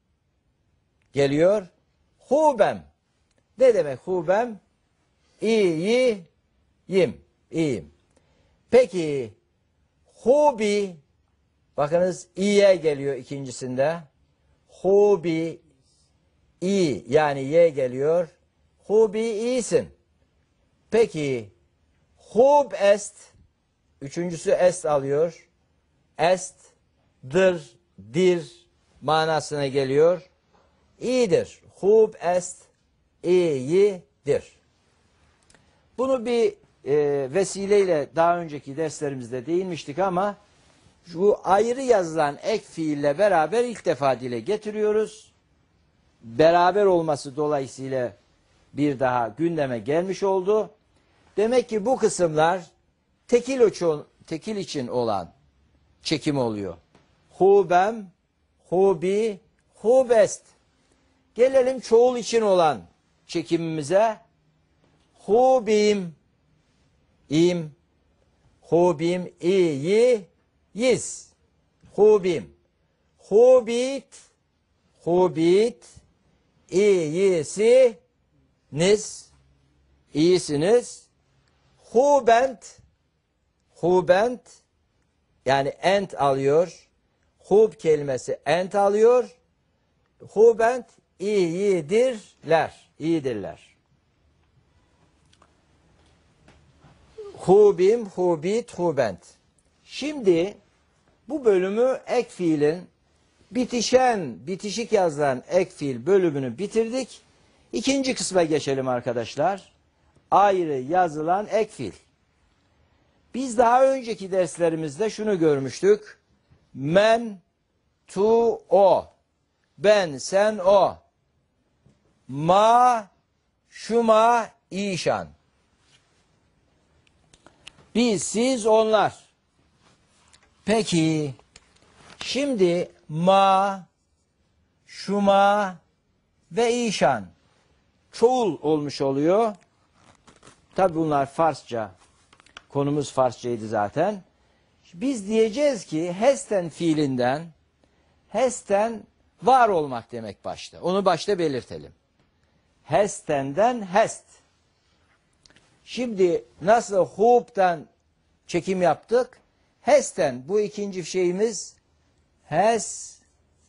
geliyor. Hubem. Ne demek hubem? İyi, yim, iyiyim. Peki, hubi, bakınız iye geliyor ikincisinde. Hubi, iyi, yani ye geliyor. Hubi, iyisin. Peki, hub est, üçüncüsü est alıyor. Est, dır, dir manasına geliyor. İyidir. Hub est, iyidir. Bunu bir e, vesileyle daha önceki derslerimizde değinmiştik ama şu ayrı yazılan ek fiille beraber ilk defa dile getiriyoruz. Beraber olması dolayısıyla bir daha gündeme gelmiş oldu. Demek ki bu kısımlar tekil, uçun, tekil için olan çekim oluyor. Hubem, hubi, hubest. Gelelim çoğul için olan çekimimize. Hubim, im, hubim, iyi, yiz. Hubim, hubit, hubit, iyisi, niz, iyisiniz. Hubent, hubent, yani ent alıyor. Hub kelimesi ent alıyor. Hubent, iyidirler, iyidirler. Hubim, hubit, hubent. Şimdi bu bölümü ek fiilin bitişen, bitişik yazılan ek fiil bölümünü bitirdik. İkinci kısma geçelim arkadaşlar. Ayrı yazılan ek fiil. Biz daha önceki derslerimizde şunu görmüştük. Men, tu, o. Ben, sen, o. Ma, şuma, işan. Biz, siz, onlar. Peki, şimdi ma, şuma ve işan çoğul olmuş oluyor. Tabi bunlar Farsça. Konumuz Farsçaydı zaten. Biz diyeceğiz ki hesten fiilinden, hesten var olmak demek başta. Onu başta belirtelim. Hestenden hest. Şimdi nasıl hub'dan çekim yaptık? Hesten, bu ikinci şeyimiz hesten.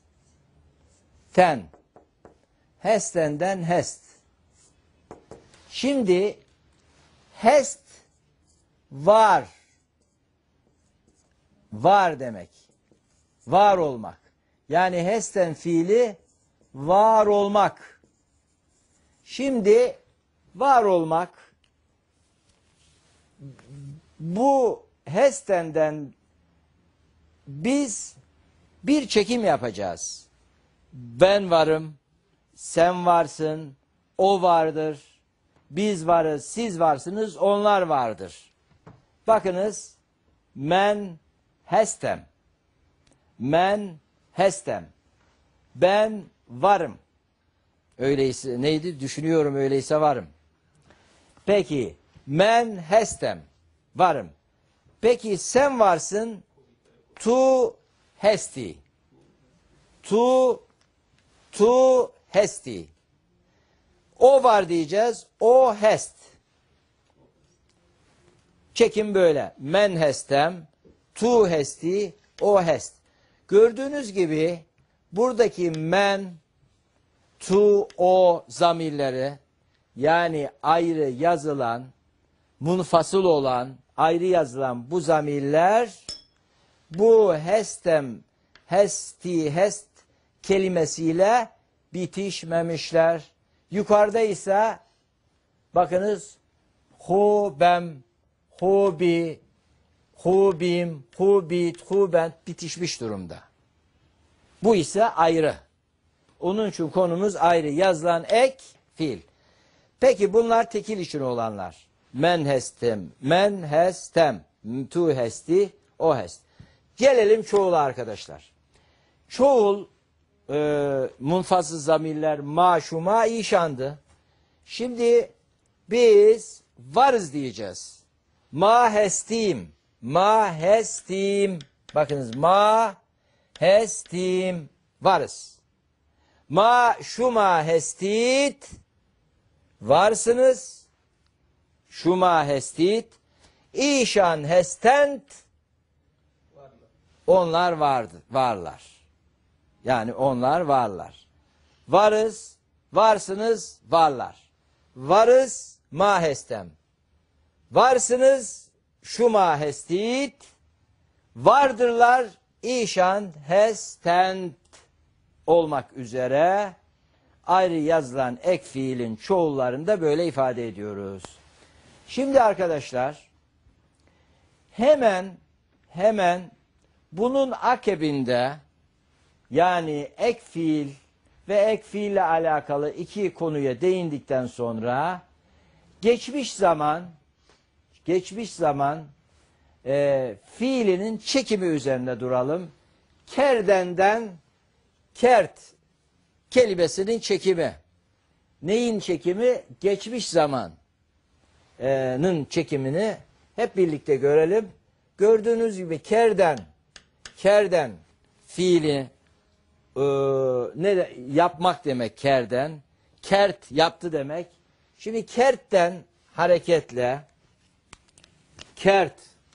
Hestenden hest. Şimdi hest var. Var demek. Var olmak. Yani hesten fiili var olmak. Şimdi var olmak, bu hestenden biz bir çekim yapacağız. Ben varım, sen varsın, o vardır, biz varız, siz varsınız, onlar vardır. Bakınız, men hestem, men hestem, ben varım. Öyleyse neydi? Düşünüyorum, öyleyse varım. Peki, men hestem, varım. Peki sen varsın, tu hesti. Tu, tu hesti. O var diyeceğiz, o hest. Çekim böyle. Men hestem, tu hesti, o hest. Gördüğünüz gibi buradaki men, tu, o zamirleri, yani ayrı yazılan, munfasıl olan, ayrı yazılan bu zamirler, bu hestem, hesti, hest kelimesiyle bitişmemişler. Yukarıda ise bakınız hubem, hubi, hubim, hubit, hubent bitişmiş durumda. Bu ise ayrı. Onun için konumuz ayrı. Yazılan ek fiil. Peki bunlar tekil için olanlar. Men hestem, men hestem, tu hesti, o hest. Gelelim çoğula arkadaşlar. Çoğul e, munfasız zamirler ma, şuma, işandı. Şimdi biz varız diyeceğiz. Ma hestim, ma hestim. Bakınız ma hestim, varız. Ma şuma hestit, varsınız. Şuma hestit, işan hestent, onlar vardı, varlar. Yani onlar varlar. Varız, varsınız, varlar. Varız, mahestem. Varsınız, şu mahestit. Vardırlar, işan hestent olmak üzere ayrı yazılan ek fiilin çoğullarında böyle ifade ediyoruz. Şimdi arkadaşlar hemen hemen bunun akabinde yani ek fiil ve ek fiille alakalı iki konuya değindikten sonra geçmiş zaman geçmiş zaman e, fiilinin çekimi üzerinde duralım. Kerdenden kert kelimesinin çekimi. Neyin çekimi? Geçmiş zamanın çekimini hep birlikte görelim. Gördüğünüz gibi kerden kerden fiili e, ne yapmak demek kerden. Kert yaptı demek. Şimdi kertten hareketle kert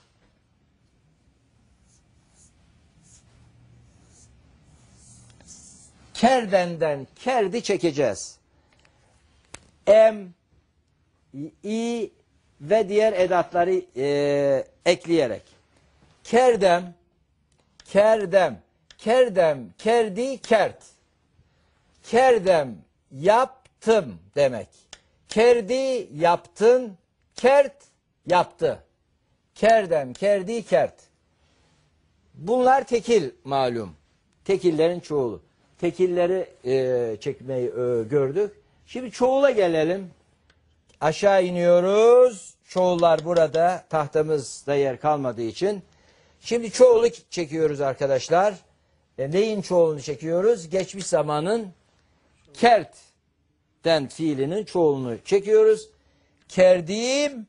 kerdenden kerdi çekeceğiz. Em, i ve diğer edatları e, ekleyerek. Kerdem, kerdem, kerdem, kerdi, kert. Kerdem, yaptım demek. Kerdi, yaptın, kert, yaptı. Kerdem, kerdi, kert. Bunlar tekil malum. Tekillerin çoğulu. Tekilleri e, çekmeyi e, gördük. Şimdi çoğula gelelim. Aşağı iniyoruz. Çoğullar burada. Tahtamızda yer kalmadığı için. Şimdi çoğulu çekiyoruz arkadaşlar. E, neyin çoğulunu çekiyoruz? Geçmiş zamanın kert'ten fiilinin çoğulunu çekiyoruz. Kerdim,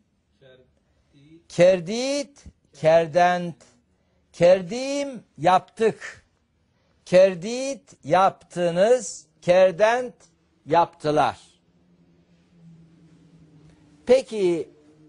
kerdit, kerdent, kerdim, yaptık. Kerdit, yaptınız, kerdent, yaptılar. Peki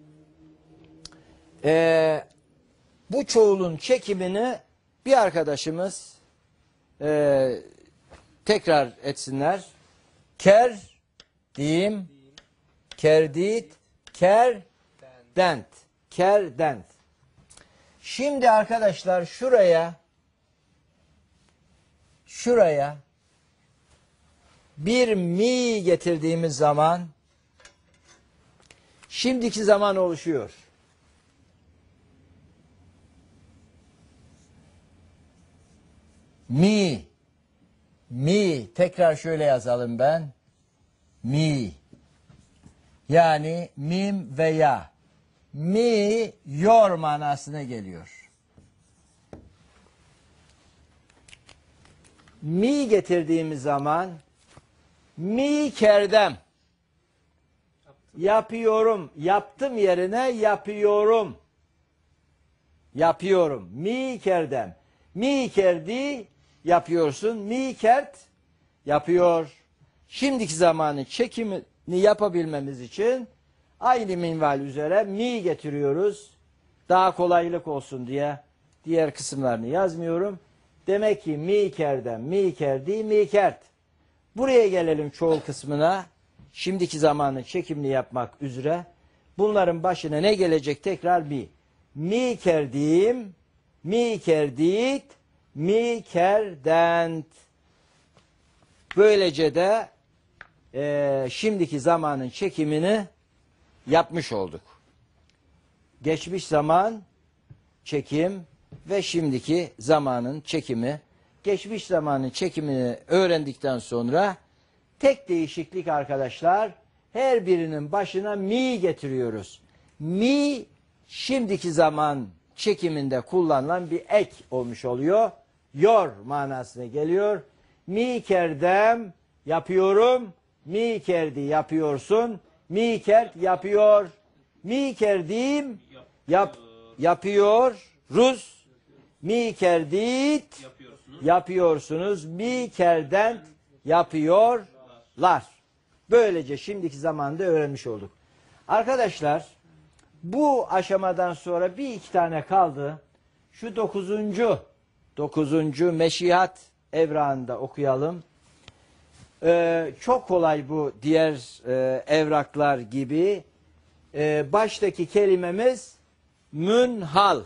e, bu çoğulun çekimini bir arkadaşımız e, tekrar etsinler. Ker, dim, kerdit, ker, dent, ker, dent. Şimdi arkadaşlar şuraya şuraya bir mi getirdiğimiz zaman şimdiki zaman oluşuyor. Mi, mi, tekrar şöyle yazalım ben. Mi, yani mim ve ya. Mi, yor manasına geliyor. Mi getirdiğimiz zaman mi kerdem. Yapıyorum. Yaptım yerine yapıyorum. Yapıyorum. Mi kerdem. Mi kerdi yapıyorsun. Mi kert yapıyor. Şimdiki zamanın çekimini yapabilmemiz için aynı minval üzere mi getiriyoruz. Daha kolaylık olsun diye diğer kısımlarını yazmıyorum. Demek ki mi kerdem, mi kerdi, mi kert. Buraya gelelim çoğul kısmına. Şimdiki zamanın çekimini yapmak üzere. Bunların başına ne gelecek? Tekrar mi. Mi kerdim, mi kerdit, mi kerdent. Böylece de e, şimdiki zamanın çekimini yapmış olduk. Geçmiş zaman, çekim ve şimdiki zamanın çekimi geçmiş zamanın çekimini öğrendikten sonra tek değişiklik arkadaşlar, her birinin başına mi getiriyoruz. Mi şimdiki zaman çekiminde kullanılan bir ek olmuş oluyor. Yor manasına geliyor. Mi kerdem yapıyorum. Mi kerdi yapıyorsun. Mi kert yapıyor. Mi kerdim yap, yapıyoruz. Mi kerdit Yapıyorsunuz. yapıyorsunuz. Mi kerden yapıyorlar. Böylece şimdiki zamanda öğrenmiş olduk. Arkadaşlar, bu aşamadan sonra bir iki tane kaldı. Şu dokuzuncu, dokuzuncu meşihat evrağında okuyalım. Ee, çok kolay bu diğer e, evraklar gibi. Ee, baştaki kelimemiz münhal.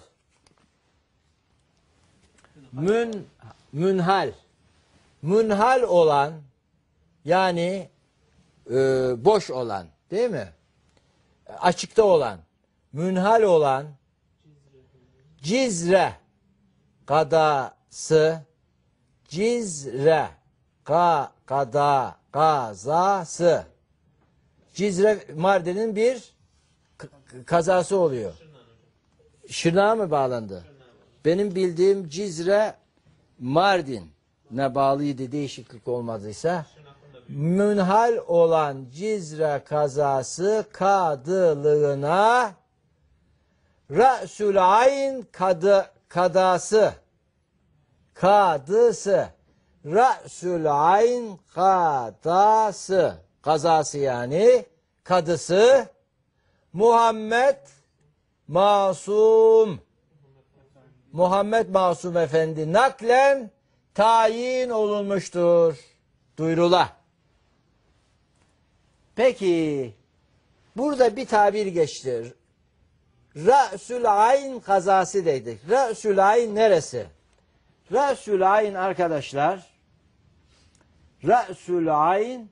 Mün, münhal. Münhal olan, yani e, boş olan, değil mi? Açıkta olan, münhal olan, cizre kadası, cizre ka kada kazası. Cizre Mardin'in bir kazası oluyor. Şırnağa mı bağlandı? Benim bildiğim Cizre Mardin'e bağlıydı, değişiklik olmadıysa. Münhal olan Cizre kazası kadılığına Ra'sül Ayn kadı, kadası kadısı Ra'sül Ayn kadası kazası, yani kadısı Muhammed Masum Muhammed Masum Efendi naklen tayin olunmuştur. Duyrula. Peki, burada bir tabir geçti. Ra'sül Ayn kazası dedik. Ra'sül Ayn neresi? Ra'sül Ayn arkadaşlar, Ra'sül Ayn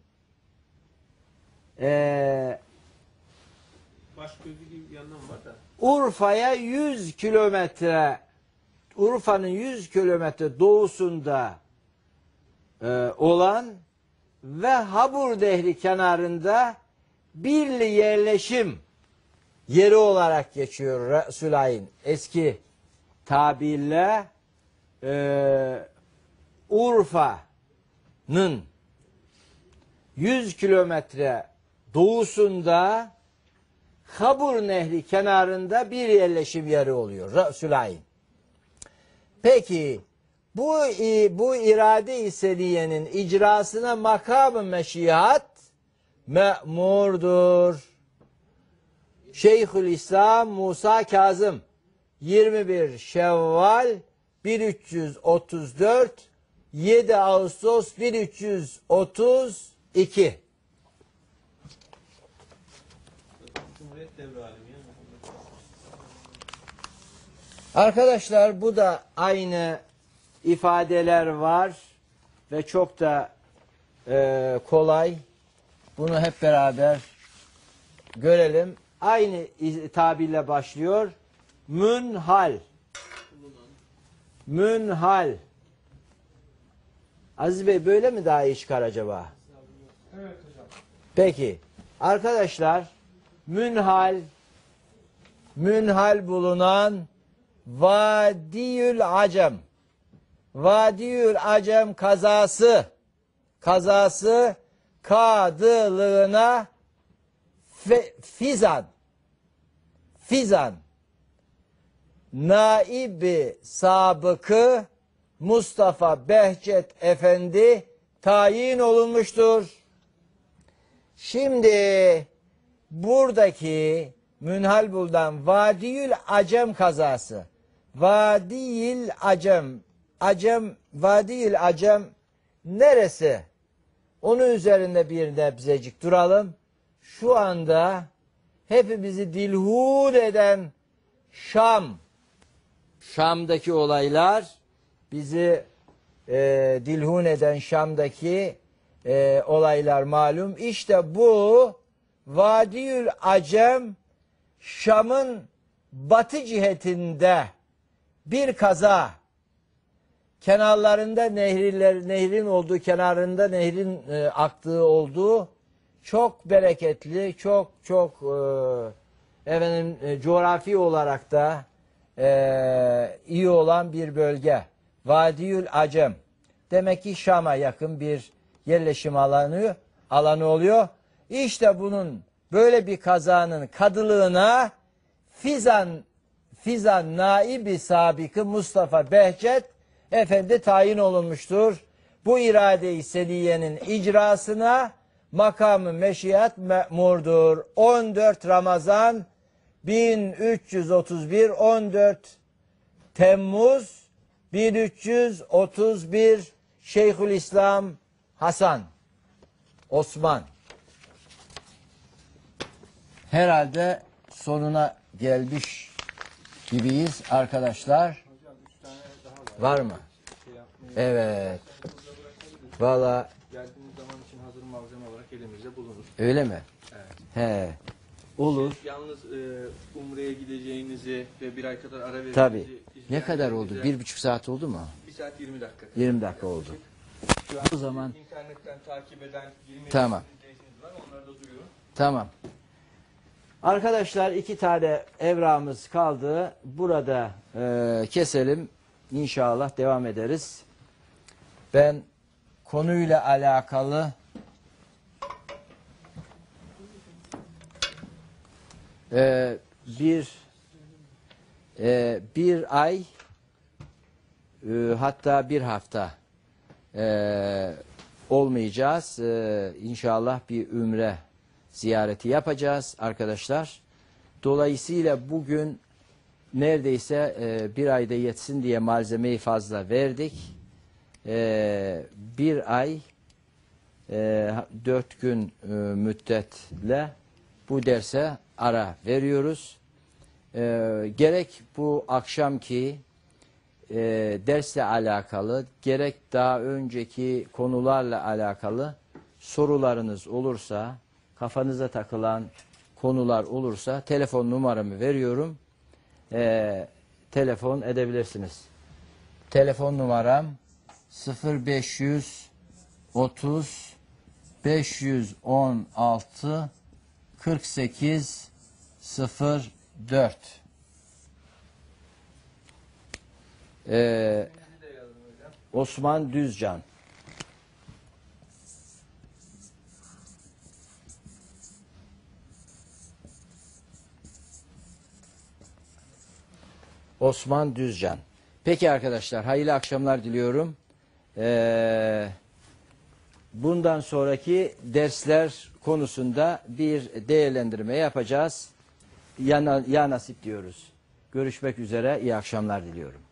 ee, Baş gözü gibi bir yandan var da. Urfa'ya yüz kilometre, Urfa'nın yüz kilometre doğusunda e, olan ve Habur Nehri kenarında bir yerleşim yeri olarak geçiyor Ra'sül Ayn. Eski tabirle e, Urfa'nın yüz kilometre doğusunda Habur Nehri kenarında bir yerleşim yeri oluyor Ra'sül Ayn. Peki bu bu irade-i seniyenin icrasına makam-ı meşihat me'murdur. Şeyhülislam Musa Kazım yirmi bir Şevval bin üç yüz otuz dört yedi Ağustos bin üç yüz otuz iki. Cumhuriyet devri alemi ya. Arkadaşlar, bu da aynı ifadeler var ve çok da e, kolay. Bunu hep beraber görelim. Aynı tabirle başlıyor. Münhal. Münhal. Aziz Bey, böyle mi daha iyi çıkar acaba? Evet hocam. Peki. Arkadaşlar, münhal münhal bulunan Vadiyül Acem Vadiyül Acem kazası kazası kadılığına fe, fizan fizan naibi sabıkı Mustafa Behçet Efendi tayin olunmuştur. Şimdi buradaki münhal bulunan Vadiyül Acem kazası, Vadiyül Acem, Acem, Vadiyül Acem neresi? Onun üzerinde bir nebzecik duralım. Şu anda hepimizi dilhur eden Şam, Şam'daki olaylar bizi e, dilhun eden Şam'daki e, olaylar malum. İşte bu Vadiyül Acem Şam'ın batı cihetinde bir kaza. kenarlarında nehirler, nehrin olduğu, kenarında nehrin e, aktığı olduğu çok bereketli, çok çok e, efendim e, coğrafi olarak da e, iyi olan bir bölge. Vadiyül Acem. Demek ki Şam'a yakın bir yerleşim alanı alanı oluyor. İşte bunun böyle bir kazanın kadılığına Fizan Fizan Naibi Sabıkı Mustafa Behçet Efendi tayin olunmuştur. Bu irade-i seniyenin icrasına makamı meşiyat me'murdur. on dört Ramazan bin üç yüz otuz bir, on dört Temmuz bin üç yüz otuz bir Şeyhülislam Hasan Osman. Herhalde sonuna gelmiş gibiyiz arkadaşlar. Hocam üç tane daha var. Var mı? Şey yapmayı- Evet. Burada bırakabiliriz. Valla Geldiğimiz zaman için hazır malzeme olarak elimizde bulunur. öyle mi? Evet. He. Olur. Yalnız e, Umre'ye gideceğinizi ve bir ay kadar ara vereceğinizi... Tabii. Ne izleyenlerimize- kadar oldu? Bir buçuk saat oldu mu? Bir saat yirmi dakika. Yirmi dakika oldu. Şu an O zaman internetten takip eden yirmi Tamam. izleyiciniz var. Onları da duyurun. tamam. Arkadaşlar iki tane evramız kaldı. Burada e, keselim. İnşallah devam ederiz. Ben konuyla alakalı e, bir e, bir ay e, hatta bir hafta e, olmayacağız. E, İnşallah bir ümre ziyareti yapacağız arkadaşlar. Dolayısıyla bugün neredeyse e, bir ayda yetsin diye malzemeyi fazla verdik. E, bir ay e, dört gün e, müddetle bu derse ara veriyoruz. E, gerek bu akşamki e, dersle alakalı, gerek daha önceki konularla alakalı sorularınız olursa, kafanıza takılan konular olursa telefon numaramı veriyorum. E, telefon edebilirsiniz. Telefon numaram sıfır beş yüz otuz beş yüz on altı kırk sekiz sıfır dört. Ee, Osman Düzcan. Osman Düzcan. Peki arkadaşlar, hayırlı akşamlar diliyorum. Ee, bundan sonraki dersler konusunda bir değerlendirme yapacağız. Ya, ya nasip diyoruz. Görüşmek üzere, iyi akşamlar diliyorum.